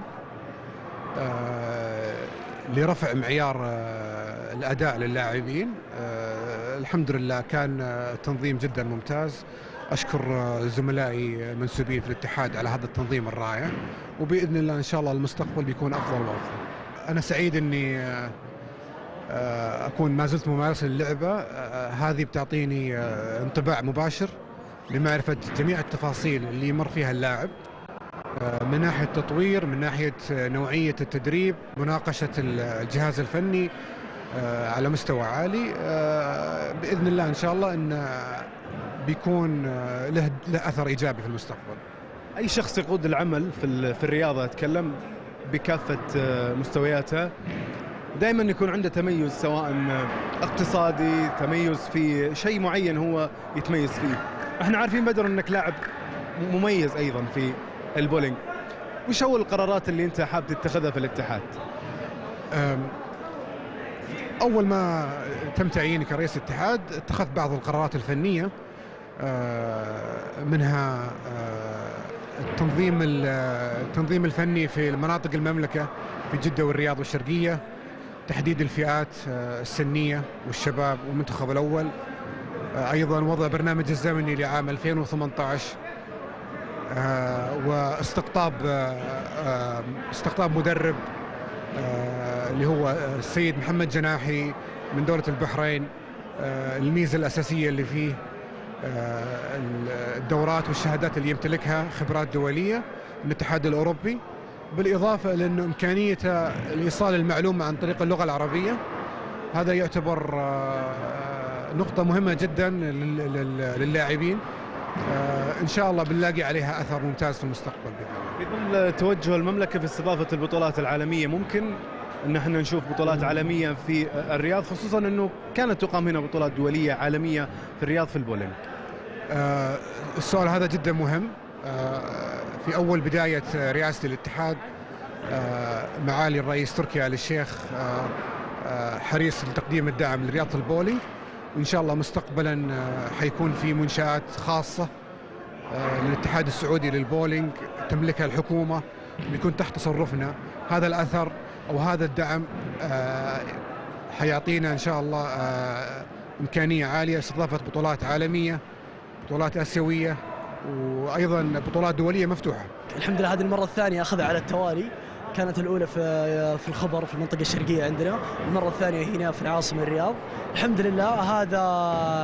Speaker 8: آه لرفع معيار آه الأداء للاعبين. آه الحمد لله كان آه تنظيم جدا ممتاز. أشكر آه زملائي المنسوبين في الاتحاد على هذا التنظيم الرائع، وبإذن الله إن شاء الله المستقبل بيكون أفضل وأفضل. أنا سعيد أني آه آه أكون ما زلت ممارس للعبة. آه هذه بتعطيني آه انطباع مباشر لمعرفة جميع التفاصيل اللي يمر فيها اللاعب، من ناحية تطوير، من ناحية نوعية التدريب، مناقشة الجهاز الفني على مستوى عالي. بإذن الله إن شاء الله أن بيكون له له أثر إيجابي في المستقبل.
Speaker 9: أي شخص يقود العمل في في الرياضة، أتكلم بكافة مستوياتها، دائما يكون عنده تميز، سواء اقتصادي، تميز في شيء معين هو يتميز فيه. احنا عارفين بدر أنك لاعب مميز أيضا في البولينج، وش هو القرارات اللي انت حاب تتخذها في الاتحاد؟
Speaker 8: اول ما تم تعييني كرئيس اتحاد اتخذت بعض القرارات الفنيه، منها التنظيم التنظيم الفني في مناطق المملكه في جده والرياض والشرقيه، تحديد الفئات السنيه والشباب والمنتخب الاول، ايضا وضع برنامج الزمني لعام ألفين وثمانية عشر، آه واستقطاب آه آه استقطاب مدرب آه اللي هو السيد محمد جناحي من دولة البحرين. آه الميزة الأساسية اللي فيه آه الدورات والشهادات اللي يمتلكها، خبرات دولية من الاتحاد الأوروبي، بالإضافة لأنه إمكانية الإيصال المعلومة عن طريق اللغة العربية. هذا يعتبر آه نقطة مهمة جدا للاعبين. آه إن شاء الله بنلاقي عليها أثر ممتاز في المستقبل.
Speaker 9: في ظل توجه المملكة في استضافة البطولات العالمية، ممكن أن احنا نشوف بطولات عالمية في الرياض، خصوصا أنه كانت تقام هنا بطولات دولية عالمية في الرياض في البولينج؟
Speaker 8: آه السؤال هذا جدا مهم. آه في أول بداية رئاسة الاتحاد آه معالي الرئيس تركي آل الشيخ آه آه حريص لتقديم الدعم لرياضة البولينج، وإن شاء الله مستقبلا حيكون في منشآت خاصة للاتحاد السعودي للبولينج تملكها الحكومة، بيكون تحت تصرفنا. هذا الأثر أو هذا الدعم حيعطينا إن شاء الله إمكانية عالية استضافة بطولات عالمية، بطولات آسيوية، وأيضا بطولات دولية مفتوحة.
Speaker 10: الحمد لله هذه المرة الثانية أخذها على التوالي، كانت الأولى في في الخبر في المنطقة الشرقية عندنا، المرة الثانية هنا في العاصمة الرياض. الحمد لله هذا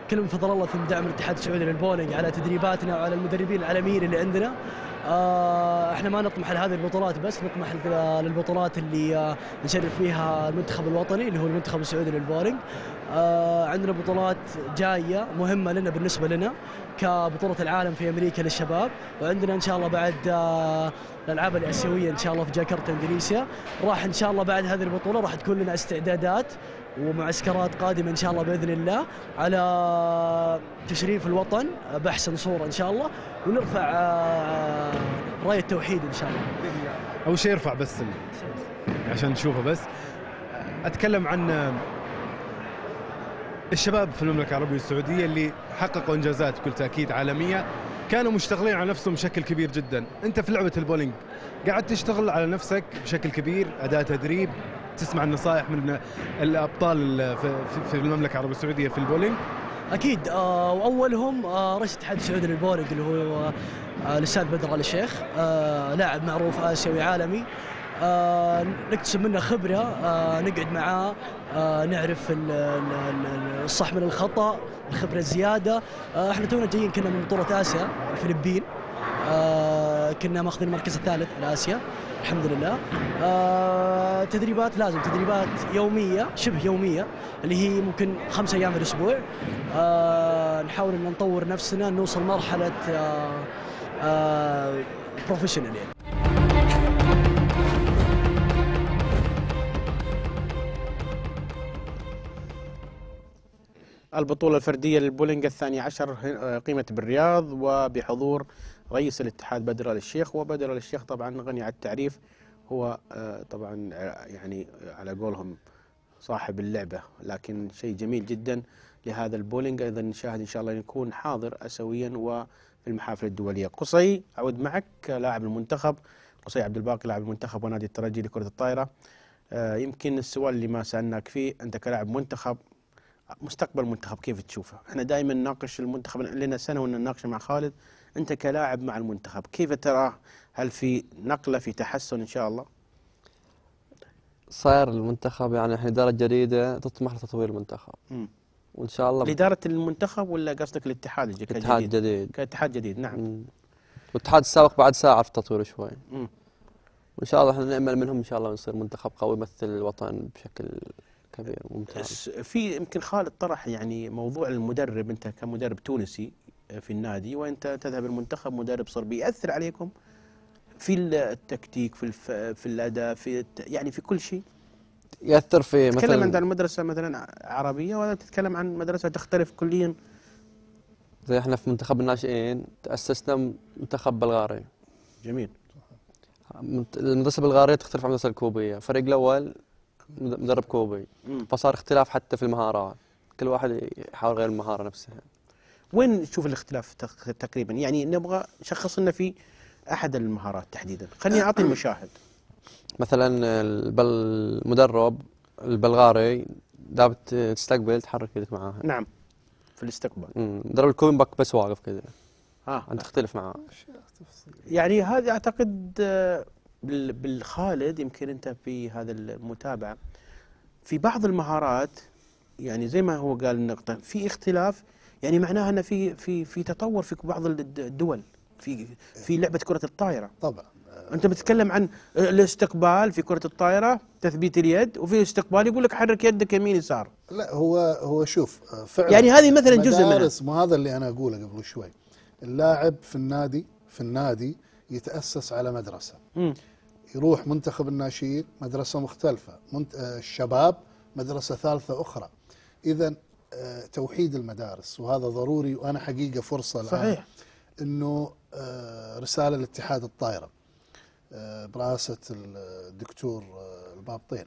Speaker 10: كل من فضل الله ثم دعم الاتحاد السعودي للبولينج على تدريباتنا وعلى المدربين العالميين اللي عندنا. آه احنا ما نطمح لهذه البطولات بس، نطمح للبطولات اللي آه نشرف فيها المنتخب الوطني اللي هو المنتخب السعودي للبولينج. آه عندنا بطولات جايه مهمه لنا بالنسبه لنا كبطوله العالم في امريكا للشباب، وعندنا ان شاء الله بعد آه الالعاب الاسيويه ان شاء الله في جاكرتا اندونيسيا. راح ان شاء الله بعد هذه البطوله راح تكون لنا استعدادات ومعسكرات قادمه ان شاء الله باذن الله على تشريف الوطن باحسن صوره ان شاء الله، ونرفع رايه التوحيد ان شاء الله.
Speaker 9: اول شيء ارفع بس عشان نشوفه. بس اتكلم عن الشباب في المملكه العربيه السعوديه اللي حققوا انجازات بكل تاكيد عالميه، كانوا مشتغلين على نفسهم بشكل كبير جدا. انت في لعبه البولينج قاعد تشتغل على نفسك بشكل كبير، اداء تدريب، تسمع النصائح من الابطال في المملكه العربيه السعوديه في البولينج؟
Speaker 10: اكيد. آه واولهم آه رئيس الاتحاد السعودي للبولينج اللي هو آه الاستاذ بدر آل الشيخ، آه لاعب معروف اسيوي عالمي. آه نكتسب منه خبره، آه نقعد معاه، آه نعرف الصح من الخطا، الخبره الزياده. آه احنا تونا جايين كنا من بطوله اسيا الفلبين، آه كنا ماخذين المركز الثالث لاسيا الحمد لله. آه تدريبات لازم تدريبات يوميه شبه يوميه اللي هي ممكن خمسة ايام في الاسبوع. آه نحاول ان نطور نفسنا نوصل مرحله آه آه بروفيشنال يعني.
Speaker 1: البطولة الفردية للبولينج الثاني عشر قيمة بالرياض وبحضور رئيس الاتحاد بدر آل الشيخ. وبدر آل الشيخ طبعا غني عن التعريف، هو طبعا يعني على قولهم صاحب اللعبة، لكن شيء جميل جدا لهذا البولينج. أيضا نشاهد إن شاء الله يكون حاضر أسيويا وفي المحافل الدولية. قصي، أعود معك لاعب المنتخب، قصي عبد الباقي لاعب المنتخب ونادي الترجي لكرة الطائرة. يمكن السؤال اللي ما سألناك فيه، أنت كلاعب منتخب مستقبل المنتخب كيف تشوفه؟ احنا دائما نناقش المنتخب، لنا سنه ونناقش مع خالد. انت كلاعب مع المنتخب كيف تراه؟ هل في نقله، في تحسن ان شاء الله؟
Speaker 5: صاير المنتخب يعني الحين اداره جديده تطمح لتطوير المنتخب.
Speaker 1: امم
Speaker 5: وان شاء الله
Speaker 1: لاداره المنتخب ولا قصدك الاتحاد الجديد؟
Speaker 5: الاتحاد الجديد
Speaker 1: كاتحاد جديد. نعم.
Speaker 5: مم. والاتحاد السابق بعد ساعه في التطوير شوي.
Speaker 1: امم
Speaker 5: وان شاء الله احنا نامل منهم ان شاء الله نصير منتخب قوي يمثل الوطن بشكل كبير ممتاز.
Speaker 1: في يمكن خالد طرح يعني موضوع المدرب، انت كمدرب تونسي في النادي وانت تذهب المنتخب مدرب صربي، ياثر عليكم في التكتيك، في الف... في الاداء، في الت... يعني في كل شيء؟
Speaker 5: ياثر في مثلا
Speaker 1: تتكلم عن مدرسه مثلا عربيه ولا تتكلم عن مدرسه تختلف كليا؟
Speaker 5: زي احنا في منتخب الناشئين تاسسنا منتخب بلغاري.
Speaker 1: جميل.
Speaker 5: المدرسه البلغاريه تختلف عن المدرسه الكوبيه، الفريق الاول مدرب كوبي،
Speaker 1: مم.
Speaker 5: فصار اختلاف حتى في المهارات، كل واحد يحاول غير المهاره نفسها.
Speaker 1: وين نشوف الاختلاف تقريبا؟ يعني نبغى شخص لنا في احد المهارات تحديدا، خليني اعطي المشاهد.
Speaker 5: مثلا المدرب البلغاري دابت تستقبل تحرك يدك معاها.
Speaker 1: نعم في الاستقبال.
Speaker 5: المدرب الكوبي بك بس واقف كذا.
Speaker 1: اه
Speaker 5: انت تختلف معاه.
Speaker 1: يعني هذا اعتقد بالخالد، يمكن انت في هذا المتابعه في بعض المهارات، يعني زي ما هو قال النقطه في اختلاف، يعني معناها ان في في في تطور في بعض الدول في في لعبه كره الطائره.
Speaker 4: طبعا
Speaker 1: انت بتتكلم عن الاستقبال في كره الطائره، تثبيت اليد، وفي استقبال يقول لك حرك يدك يمين يسار.
Speaker 4: لا هو هو شوف فعلا
Speaker 1: يعني هذه مثلا جزء منها.
Speaker 4: مدارس، ما هذا اللي انا اقوله قبل شوي. اللاعب في النادي في النادي يتاسس على مدرسه.
Speaker 1: م.
Speaker 4: يروح منتخب الناشئين مدرسه مختلفه، منت... الشباب مدرسه ثالثه اخرى. اذا توحيد المدارس وهذا ضروري، وانا حقيقه فرصه الان
Speaker 1: صحيح
Speaker 4: انه رساله لاتحاد الطائره برئاسه الدكتور البابطين،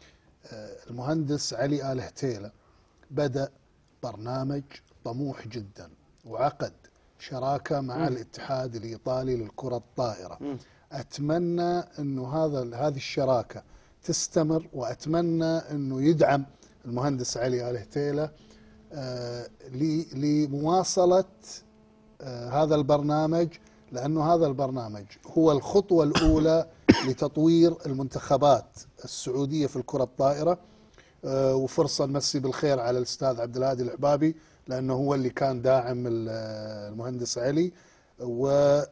Speaker 4: المهندس علي آل هتيلة بدأ برنامج طموح جدا وعقد شراكه مع م. الاتحاد الايطالي للكره الطائره. م. اتمنى انه هذا هذه الشراكه تستمر، واتمنى انه يدعم المهندس علي آل هتيلة آه لمواصله آه هذا البرنامج، لانه هذا البرنامج هو الخطوه الاولى لتطوير المنتخبات السعوديه في الكره الطائره. آه وفرصه نمسي بالخير على الاستاذ عبد الهادي الحبابي لأنه هو اللي كان داعم المهندس علي. وإذا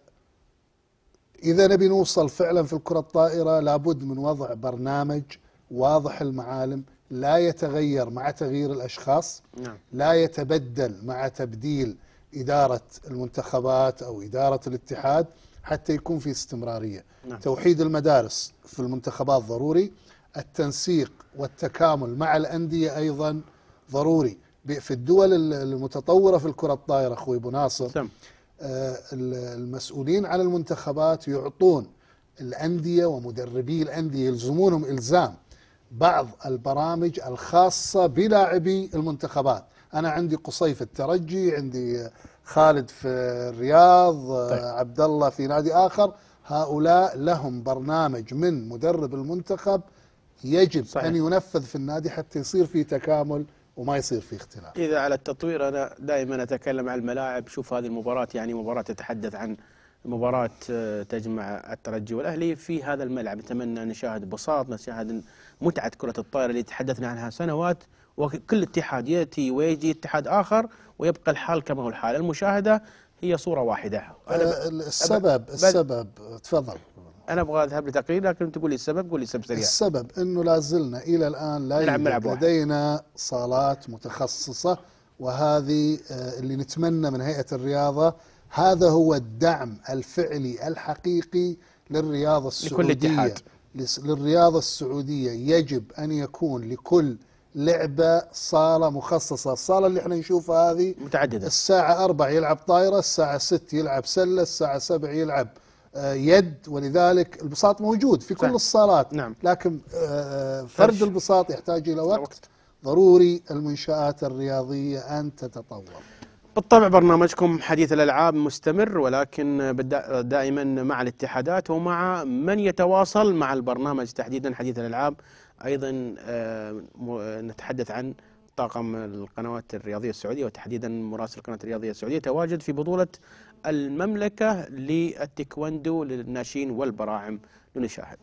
Speaker 4: نبي نوصل فعلا في الكرة الطائرة لابد من وضع برنامج واضح المعالم، لا يتغير مع تغيير الأشخاص،
Speaker 1: نعم.
Speaker 4: لا يتبدل مع تبديل إدارة المنتخبات أو إدارة الاتحاد، حتى يكون في استمرارية.
Speaker 1: نعم.
Speaker 4: توحيد المدارس في المنتخبات ضروري، التنسيق والتكامل مع الأندية أيضا ضروري. في الدول المتطورة في الكرة الطائرة أخوي أبو ناصر،
Speaker 1: سم.
Speaker 4: آه المسؤولين عن المنتخبات يعطون الأندية ومدربي الأندية، يلزمونهم إلزام بعض البرامج الخاصة بلاعبي المنتخبات. أنا عندي قصي في الترجي، عندي خالد في الرياض، طيب. عبد الله في نادي آخر، هؤلاء لهم برنامج من مدرب المنتخب يجب صحيح. أن ينفذ في النادي حتى يصير في تكامل وما يصير في اختلاف.
Speaker 1: إذا على التطوير أنا دائما أتكلم عن الملاعب. شوف هذه المباراة يعني مباراة تتحدث عن مباراة تجمع الترجي والأهلي في هذا الملعب. نتمنى نشاهد بساط، نشاهد متعة كرة الطائرة اللي تحدثنا عنها سنوات، وكل اتحاد يأتي ويجي اتحاد آخر ويبقى الحال كما هو الحال. المشاهدة هي صورة واحدة.
Speaker 4: أه السبب السبب تفضل.
Speaker 1: أنا أبغى أذهب لتقرير لكن تقول لي السبب، قول لي السبب سريع.
Speaker 4: السبب أنه لازلنا إلى الآن لا يوجد لدينا صالات متخصصة، وهذه اللي نتمنى من هيئة الرياضة. هذا هو الدعم الفعلي الحقيقي للرياضة السعودية،
Speaker 1: لكل اتحاد.
Speaker 4: للرياضة السعودية يجب أن يكون لكل لعبة صالة مخصصة. الصالة اللي احنا نشوفها هذه
Speaker 1: متعددة،
Speaker 4: الساعة أربع يلعب طائرة، الساعة ست يلعب سلة، الساعة سبع يلعب يد، ولذلك البساط موجود في كل
Speaker 1: صح.
Speaker 4: الصالات.
Speaker 1: نعم.
Speaker 4: لكن فرد البساط يحتاج إلى وقت. وقت ضروري المنشآت الرياضية أن تتطور.
Speaker 1: بالطبع برنامجكم حديث الألعاب مستمر، ولكن دائما مع الاتحادات ومع من يتواصل مع البرنامج تحديدا حديث الألعاب. أيضا نتحدث عن طاقم القنوات الرياضية السعودية، وتحديدا مراسل القناة الرياضية السعودية تواجد في بطولة المملكة للتايكوندو للناشئين والبراعم. لنشاهد.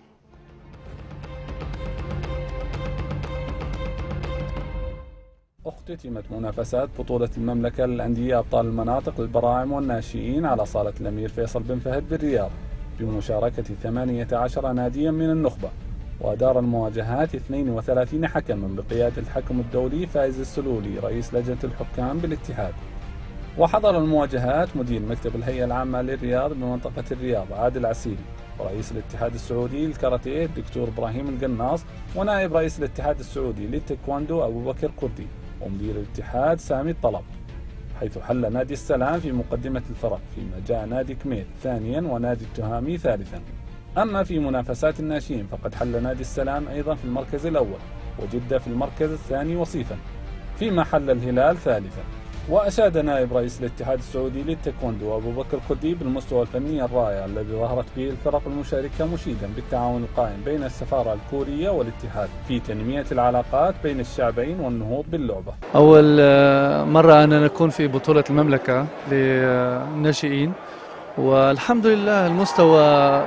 Speaker 7: اختتمت منافسات بطولة المملكة للأندية أبطال المناطق البراعم والناشئين على صالة الأمير فيصل بن فهد بالرياض بمشاركة ثمانية عشر ناديا من النخبة، وأدار المواجهات اثنين وثلاثين حكما بقيادة الحكم الدولي فايز السلولي رئيس لجنة الحكام بالاتحاد. وحضر المواجهات مدير مكتب الهيئة العامة للرياض بمنطقة الرياض عادل عسيري، ورئيس الاتحاد السعودي للكاراتيه الدكتور إبراهيم القناص، ونائب رئيس الاتحاد السعودي للتايكوندو أبو بكر كردي، ومدير الاتحاد سامي الطلب، حيث حل نادي السلام في مقدمة الفرق، فيما جاء نادي كميت ثانيا ونادي التهامي ثالثا. أما في منافسات الناشئين فقد حل نادي السلام أيضا في المركز الأول، وجدة في المركز الثاني وصيفا، فيما حل الهلال ثالثا. وأشاد نائب رئيس الاتحاد السعودي للتايكوندو أبو بكر كردي بالمستوى الفني الرائع الذي ظهرت به الفرق المشاركة، مشيدا بالتعاون القائم بين السفارة الكورية والاتحاد في تنمية العلاقات بين الشعبين والنهوض باللعبة.
Speaker 11: أول مرة أنا نكون في بطولة المملكة للناشئين، والحمد لله المستوى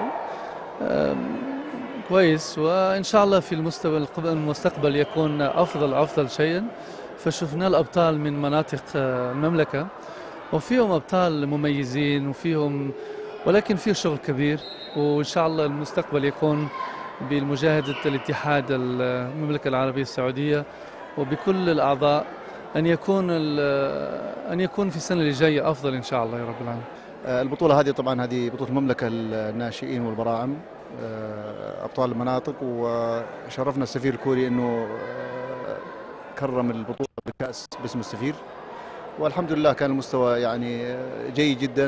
Speaker 11: كويس، وإن شاء الله في المستوى المستقبل يكون أفضل أفضل شيئا. فشفنا الأبطال من مناطق المملكة وفيهم أبطال مميزين وفيهم، ولكن فيه شغل كبير، وإن شاء الله المستقبل يكون بالمجاهدة الاتحاد المملكة العربية السعودية وبكل الأعضاء أن يكون أن يكون في السنة اللي جاية أفضل إن شاء الله يا رب العالمين.
Speaker 12: البطولة هذه طبعا هذه بطولة المملكة الناشئين والبراعم أبطال المناطق، وشرفنا السفير الكوري أنه كرم البطولة بكأس باسم السفير، والحمد لله كان المستوى يعني جيد جدا.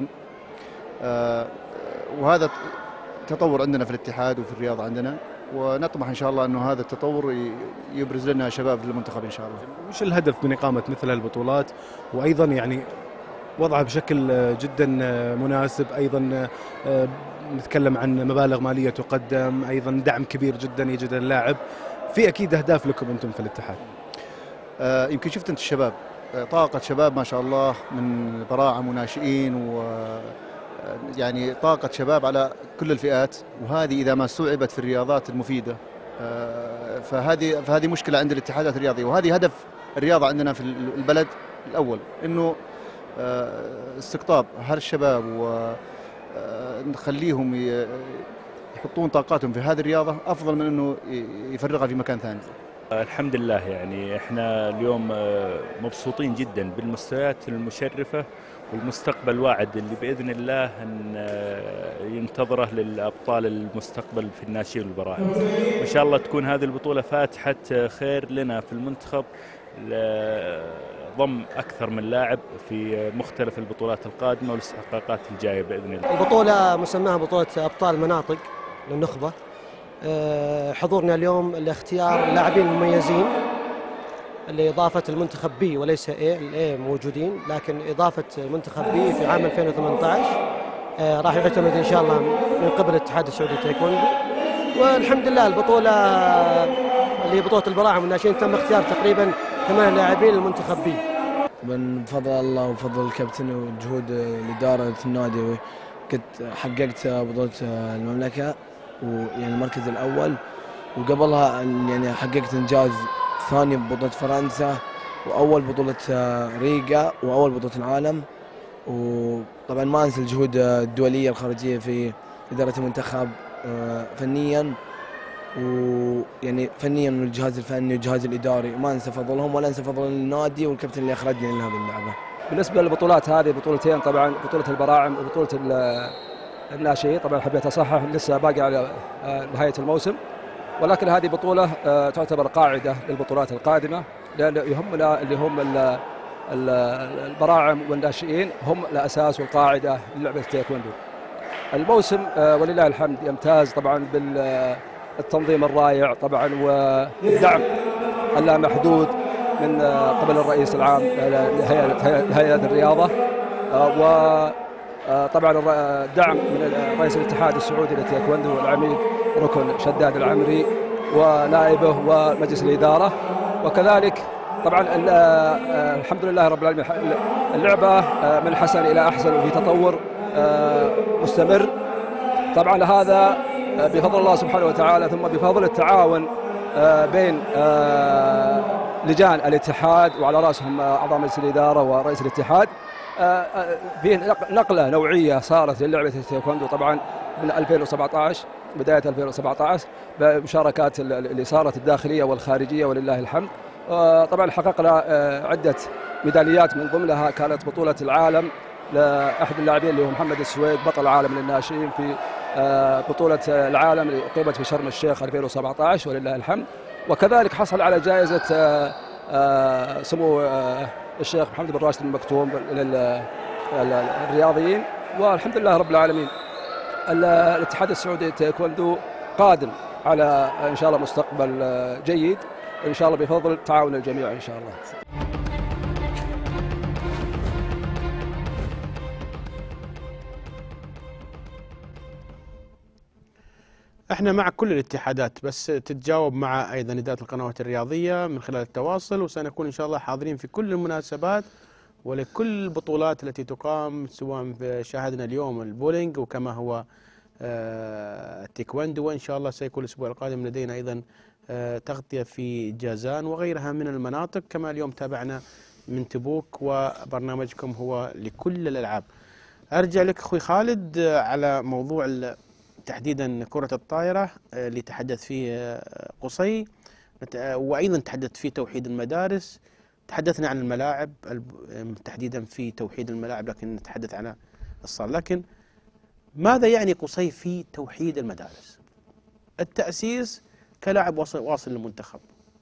Speaker 12: وهذا تطور عندنا في الاتحاد وفي الرياضة عندنا، ونطمح إن شاء الله أنه هذا التطور يبرز لنا شباب في المنتخب إن شاء الله.
Speaker 13: وش الهدف من إقامة مثل هالبطولات، وأيضا يعني وضعها بشكل جدا مناسب؟ أيضا نتكلم عن مبالغ مالية تقدم، أيضا دعم كبير جدا يجد اللاعب، في أكيد أهداف لكم أنتم في الاتحاد.
Speaker 12: آه يمكن شفت أنت الشباب، آه طاقة شباب ما شاء الله من براعم وناشئين، و يعني طاقة شباب على كل الفئات، وهذه إذا ما استوعبت في الرياضات المفيدة آه فهذه فهذه مشكلة عند الاتحادات الرياضية، وهذه هدف الرياضة عندنا في البلد الأول إنه استقطاب هالشباب ونخليهم يحطون طاقاتهم في هذه الرياضة أفضل من إنه يفرغها في مكان ثاني.
Speaker 14: الحمد لله يعني احنا اليوم مبسوطين جدا بالمستويات المشرفة والمستقبل واعد اللي بإذن الله أن ينتظره للأبطال المستقبل في الناشئين والبراعم. إن شاء الله تكون هذه البطولة فاتحة خير لنا في المنتخب، ضم أكثر من لاعب في مختلف البطولات القادمة والاستحقاقات الجاية بإذن الله.
Speaker 15: البطولة مسماها بطولة أبطال مناطق للنخبة. حضورنا اليوم لاختيار لاعبين مميزين لإضافة المنتخب بي وليس اي، الاي موجودين لكن إضافة المنتخب بي في عام ألفين وثمانية عشر آه راح يعتمد إن شاء الله من قبل الاتحاد السعودي للتايكوندو. والحمد لله البطولة اللي بطولة البراعم والناشئين تم اختيار تقريبا ثمان لاعبين للمنتخب بي.
Speaker 10: من فضل الله وفضل الكابتن وجهود الإدارة النادي قد حققت بطولة المملكة ويعني المركز الأول، وقبلها يعني حققت إنجاز ثاني ببطولة فرنسا وأول بطولة ريغا وأول بطولة العالم. وطبعا ما أنسى الجهود الدولية الخارجية في إدارة المنتخب فنيا ويعني فنيا من الجهاز الفني والجهاز الإداري، ما أنسى فضلهم ولا أنسى فضل النادي والكابتن اللي أخرجني لهذه اللعبة.
Speaker 16: بالنسبة للبطولات هذه بطولتين طبعا، بطولة البراعم وبطولة الناشئين، طبعا حبيت أصحح لسه باقي على نهاية الموسم، ولكن هذه بطولة تعتبر قاعدة للبطولات القادمة، لأن يهمنا اللي هم البراعم والناشئين هم الأساس والقاعدة للعبة التايكوندو. الموسم ولله الحمد يمتاز طبعا بالتنظيم الرائع طبعا والدعم اللامحدود من قبل الرئيس العام لهيئة الرياضة، وطبعا الدعم من رئيس الاتحاد السعودي للتايكوندو العميد ركن شداد العمري ونائبه ومجلس الإدارة. وكذلك طبعا الحمد لله رب العالمين اللعبة من حسن إلى أحسن وفي تطور مستمر. طبعا هذا بفضل الله سبحانه وتعالى ثم بفضل التعاون بين لجان الاتحاد وعلى رأسهم أعضاء مجلس الإدارة ورئيس الاتحاد. في نقلة نوعية صارت للعبة التايكوندو طبعا من ألفين وسبعة عشر، بداية ألفين وسبعة عشر بمشاركات اللي صارت الداخلية والخارجية ولله الحمد. طبعا حققنا عدة ميداليات من ضمنها كانت بطولة العالم لأحد اللاعبين اللي هو محمد السويد بطل العالم للناشئين في بطولة العالم اللي أقيمت في شرم الشيخ ألفين وسبعة عشر ولله الحمد. وكذلك حصل على جائزة سمو الشيخ محمد بن راشد المكتوم للرياضيين. والحمد لله رب العالمين الاتحاد السعودي للتايكوندو قادم على إن شاء الله مستقبل جيد إن شاء الله بفضل تعاون الجميع إن شاء الله.
Speaker 1: احنا مع كل الاتحادات، بس تتجاوب مع ايضا اداره القنوات الرياضيه من خلال التواصل، وسنكون ان شاء الله حاضرين في كل المناسبات ولكل البطولات التي تقام، سواء شاهدنا اليوم البولينج وكما هو التايكوندو، وان شاء الله سيكون الاسبوع القادم لدينا ايضا تغطيه في جازان وغيرها من المناطق، كما اليوم تابعنا من تبوك وبرنامجكم هو لكل الالعاب. ارجع لك اخوي خالد على موضوع تحديدا كرة الطائرة اللي تحدث فيه قصي، وأيضا تحدث فيه توحيد المدارس. تحدثنا عن الملاعب تحديدا في توحيد الملاعب، لكن نتحدث عن الصالة. لكن ماذا يعني قصي في توحيد المدارس؟ التأسيس كلاعب واصل, واصل للمنتخب،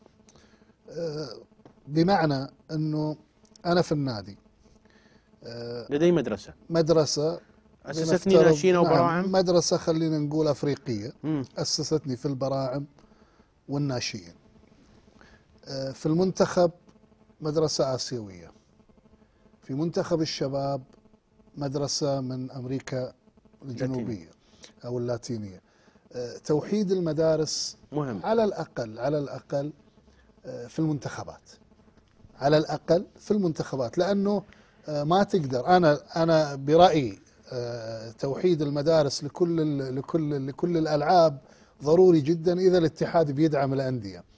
Speaker 4: بمعنى أنه أنا في النادي
Speaker 1: لدي مدرسة
Speaker 4: مدرسة
Speaker 1: أسستني ناشئين وبراعم.
Speaker 4: نعم، مدرسة خلينا نقول أفريقية مم. أسستني في البراعم والناشئين. في المنتخب مدرسة آسيوية، في منتخب الشباب مدرسة من أمريكا الجنوبية أو اللاتينية. توحيد المدارس مهم على الأقل على الأقل في المنتخبات، على الأقل في المنتخبات، لأنه ما تقدر. أنا أنا برأيي توحيد المدارس لكل لكل لكل الألعاب ضروري جدا إذا الاتحاد بيدعم الأندية.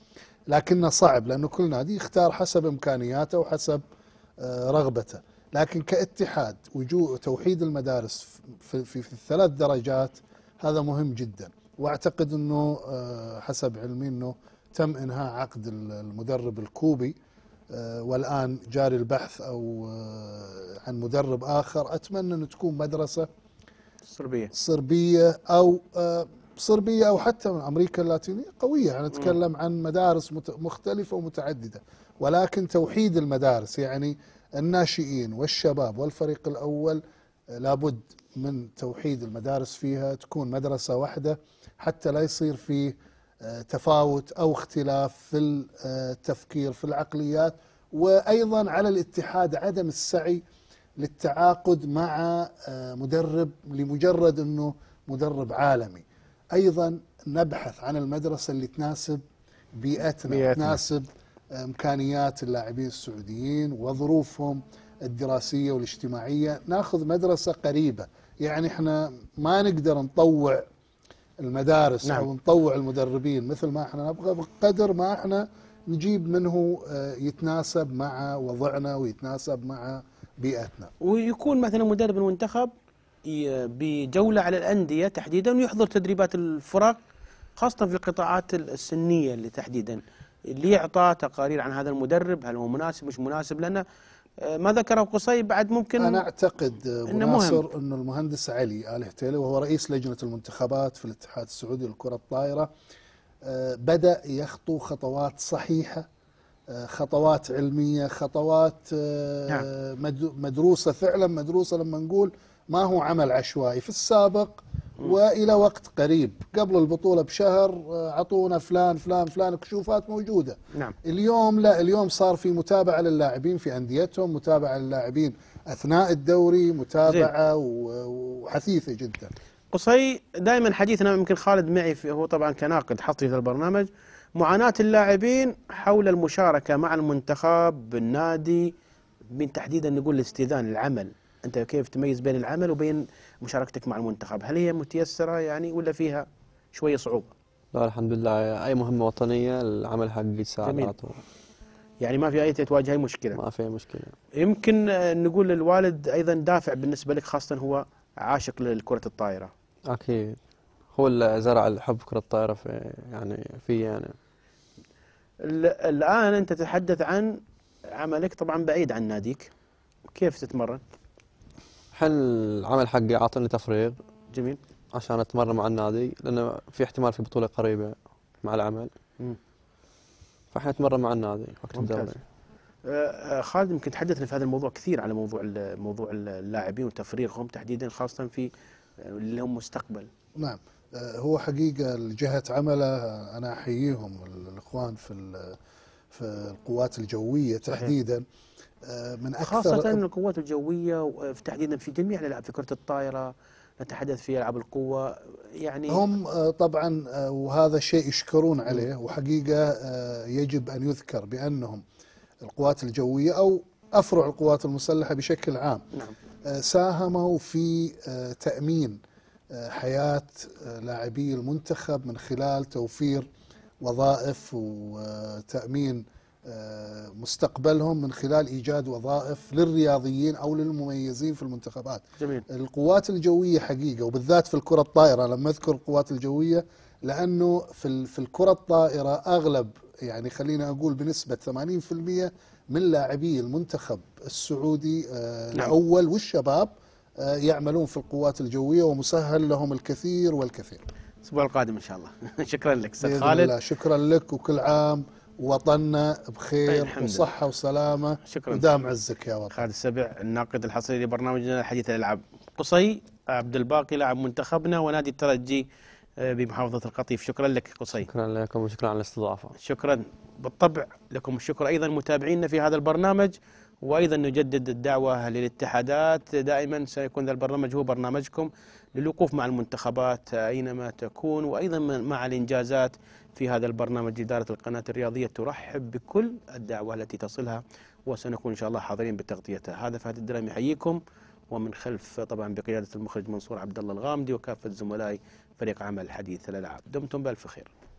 Speaker 4: لكنه صعب لأنه كل نادي يختار حسب إمكانياته وحسب رغبته. لكن كاتحاد وجوه توحيد المدارس في, في, في الثلاث درجات هذا مهم جدا. واعتقد انه حسب علمي انه تم انهاء عقد المدرب الكوبي، والان جاري البحث او عن مدرب اخر. اتمنى ان تكون مدرسه
Speaker 1: صربيه
Speaker 4: صربيه او صربيه او حتى من امريكا اللاتينيه قويه. يعني نتكلم عن مدارس مختلفه ومتعدده، ولكن توحيد المدارس يعني الناشئين والشباب والفريق الأول لابد من توحيد المدارس فيها، تكون مدرسة واحدة حتى لا يصير فيه تفاوت أو اختلاف في التفكير في العقليات. وأيضا على الاتحاد عدم السعي للتعاقد مع مدرب لمجرد أنه مدرب عالمي. أيضا نبحث عن المدرسة اللي تناسب بيئتنا, بيئتنا. تناسب إمكانيات اللاعبين السعوديين وظروفهم الدراسية والاجتماعية. ناخذ مدرسة قريبة، يعني احنا ما نقدر نطوع المدارس نعم. أو نطوع المدربين مثل ما احنا نبغى، بقدر ما احنا نجيب منه يتناسب مع وضعنا ويتناسب مع بيئتنا.
Speaker 1: ويكون مثلا مدرب المنتخب بجولة على الأندية تحديدا ويحضر تدريبات الفرق خاصة في القطاعات السنية اللي تحديدا، اللي يعطى تقارير عن هذا المدرب هل هو مناسب مش مناسب. لأن ما ذكره قصي بعد ممكن
Speaker 4: أنا أعتقد مناصر أنه المهندس علي آل هتيلي وهو رئيس لجنة المنتخبات في الاتحاد السعودي للكرة الطائرة بدأ يخطو خطوات صحيحة، خطوات علمية، خطوات مدروسة فعلا مدروسة. لما نقول ما هو عمل عشوائي في السابق وإلى وقت قريب قبل البطولة بشهر عطونا فلان فلان فلان كشوفات موجودة.
Speaker 1: نعم.
Speaker 4: اليوم لا، اليوم صار في متابعة للاعبين في أنديتهم، متابعة للاعبين أثناء الدوري، متابعة وحثيثة جدا.
Speaker 1: قصي دائما حديثنا يمكن خالد معي هو طبعا كناقد حصري في البرنامج معاناة اللاعبين حول المشاركة مع المنتخب بالنادي، من تحديدا نقول الاستئذان العمل. أنت كيف تميز بين العمل وبين مشاركتك مع المنتخب؟ هل هي متيسرة يعني ولا فيها شوية صعوبة؟
Speaker 5: لا الحمد لله، أي مهمة وطنية العمل حقي يساعد على طول.
Speaker 1: يعني ما في أي تواجه أي مشكلة؟
Speaker 5: ما في أي مشكلة.
Speaker 1: يمكن نقول الوالد أيضا دافع بالنسبة لك، خاصة هو عاشق لكرة الطائرة.
Speaker 5: أكيد هو اللي زرع الحب كرة الطائرة في يعني في يعني.
Speaker 1: الآن أنت تتحدث عن عملك طبعا بعيد عن ناديك، كيف تتمرن؟
Speaker 5: حل العمل حقي عاطني تفريغ
Speaker 1: جميل
Speaker 5: عشان اتمرن مع النادي، لانه في احتمال في بطولة قريبة مع العمل.
Speaker 1: امم
Speaker 5: فاحنا نتمرن مع النادي وقت الدوري.
Speaker 1: آه خالد يمكن تحدثنا في هذا الموضوع كثير على موضوع موضوع اللاعبين وتفريغهم تحديدا خاصة في اللي هم مستقبل.
Speaker 4: نعم هو حقيقة جهة عمله أنا أحييهم الإخوان في في القوات الجوية تحديدا من أكثر
Speaker 1: خاصة القوات الجوية تحديدا في جميع الألعاب، في كرة الطائرة نتحدث في ألعاب القوة يعني
Speaker 4: هم طبعا وهذا شيء يشكرون عليه. وحقيقة يجب أن يذكر بأنهم القوات الجوية أو أفرع القوات المسلحة بشكل عام
Speaker 1: نعم.
Speaker 4: ساهموا في تأمين حياة لاعبي المنتخب من خلال توفير وظائف وتأمين مستقبلهم من خلال إيجاد وظائف للرياضيين أو للمميزين في المنتخبات.
Speaker 1: جميل.
Speaker 4: القوات الجوية حقيقة وبالذات في الكرة الطائرة، لما أذكر القوات الجوية لأنه في في الكرة الطائرة أغلب يعني خلينا أقول بنسبة ثمانين بالمئة من لاعبي المنتخب السعودي الأول والشباب يعملون في القوات الجوية ومسهل لهم الكثير والكثير.
Speaker 1: الأسبوع القادم إن شاء الله. شكرا لك أستاذ خالد.
Speaker 4: شكرا لك وكل عام وطننا بخير وصحة وسلامة.
Speaker 1: شكرا.
Speaker 4: ودام عزك يا وطن.
Speaker 1: خالد السبع الناقد الحصري لبرنامجنا الحديث الألعاب. قصي عبد الباقي لاعب منتخبنا ونادي الترجي بمحافظة القطيف. شكرا لك قصي.
Speaker 5: شكرا لكم وشكرا على الاستضافة.
Speaker 1: شكرا بالطبع لكم الشكر أيضا متابعينا في هذا البرنامج. وأيضا نجدد الدعوة للاتحادات، دائما سيكون ذا البرنامج هو برنامجكم للوقوف مع المنتخبات أينما تكون، وأيضا مع الإنجازات في هذا البرنامج. إدارة القناة الرياضية ترحب بكل الدعوة التي تصلها وسنكون إن شاء الله حاضرين بتغطيتها. هذا فهد الدرهم يحييكم ومن خلف طبعا بقيادة المخرج منصور عبد الله الغامدي وكافة زملائي فريق عمل حديث الألعاب. دمتم بألف خير.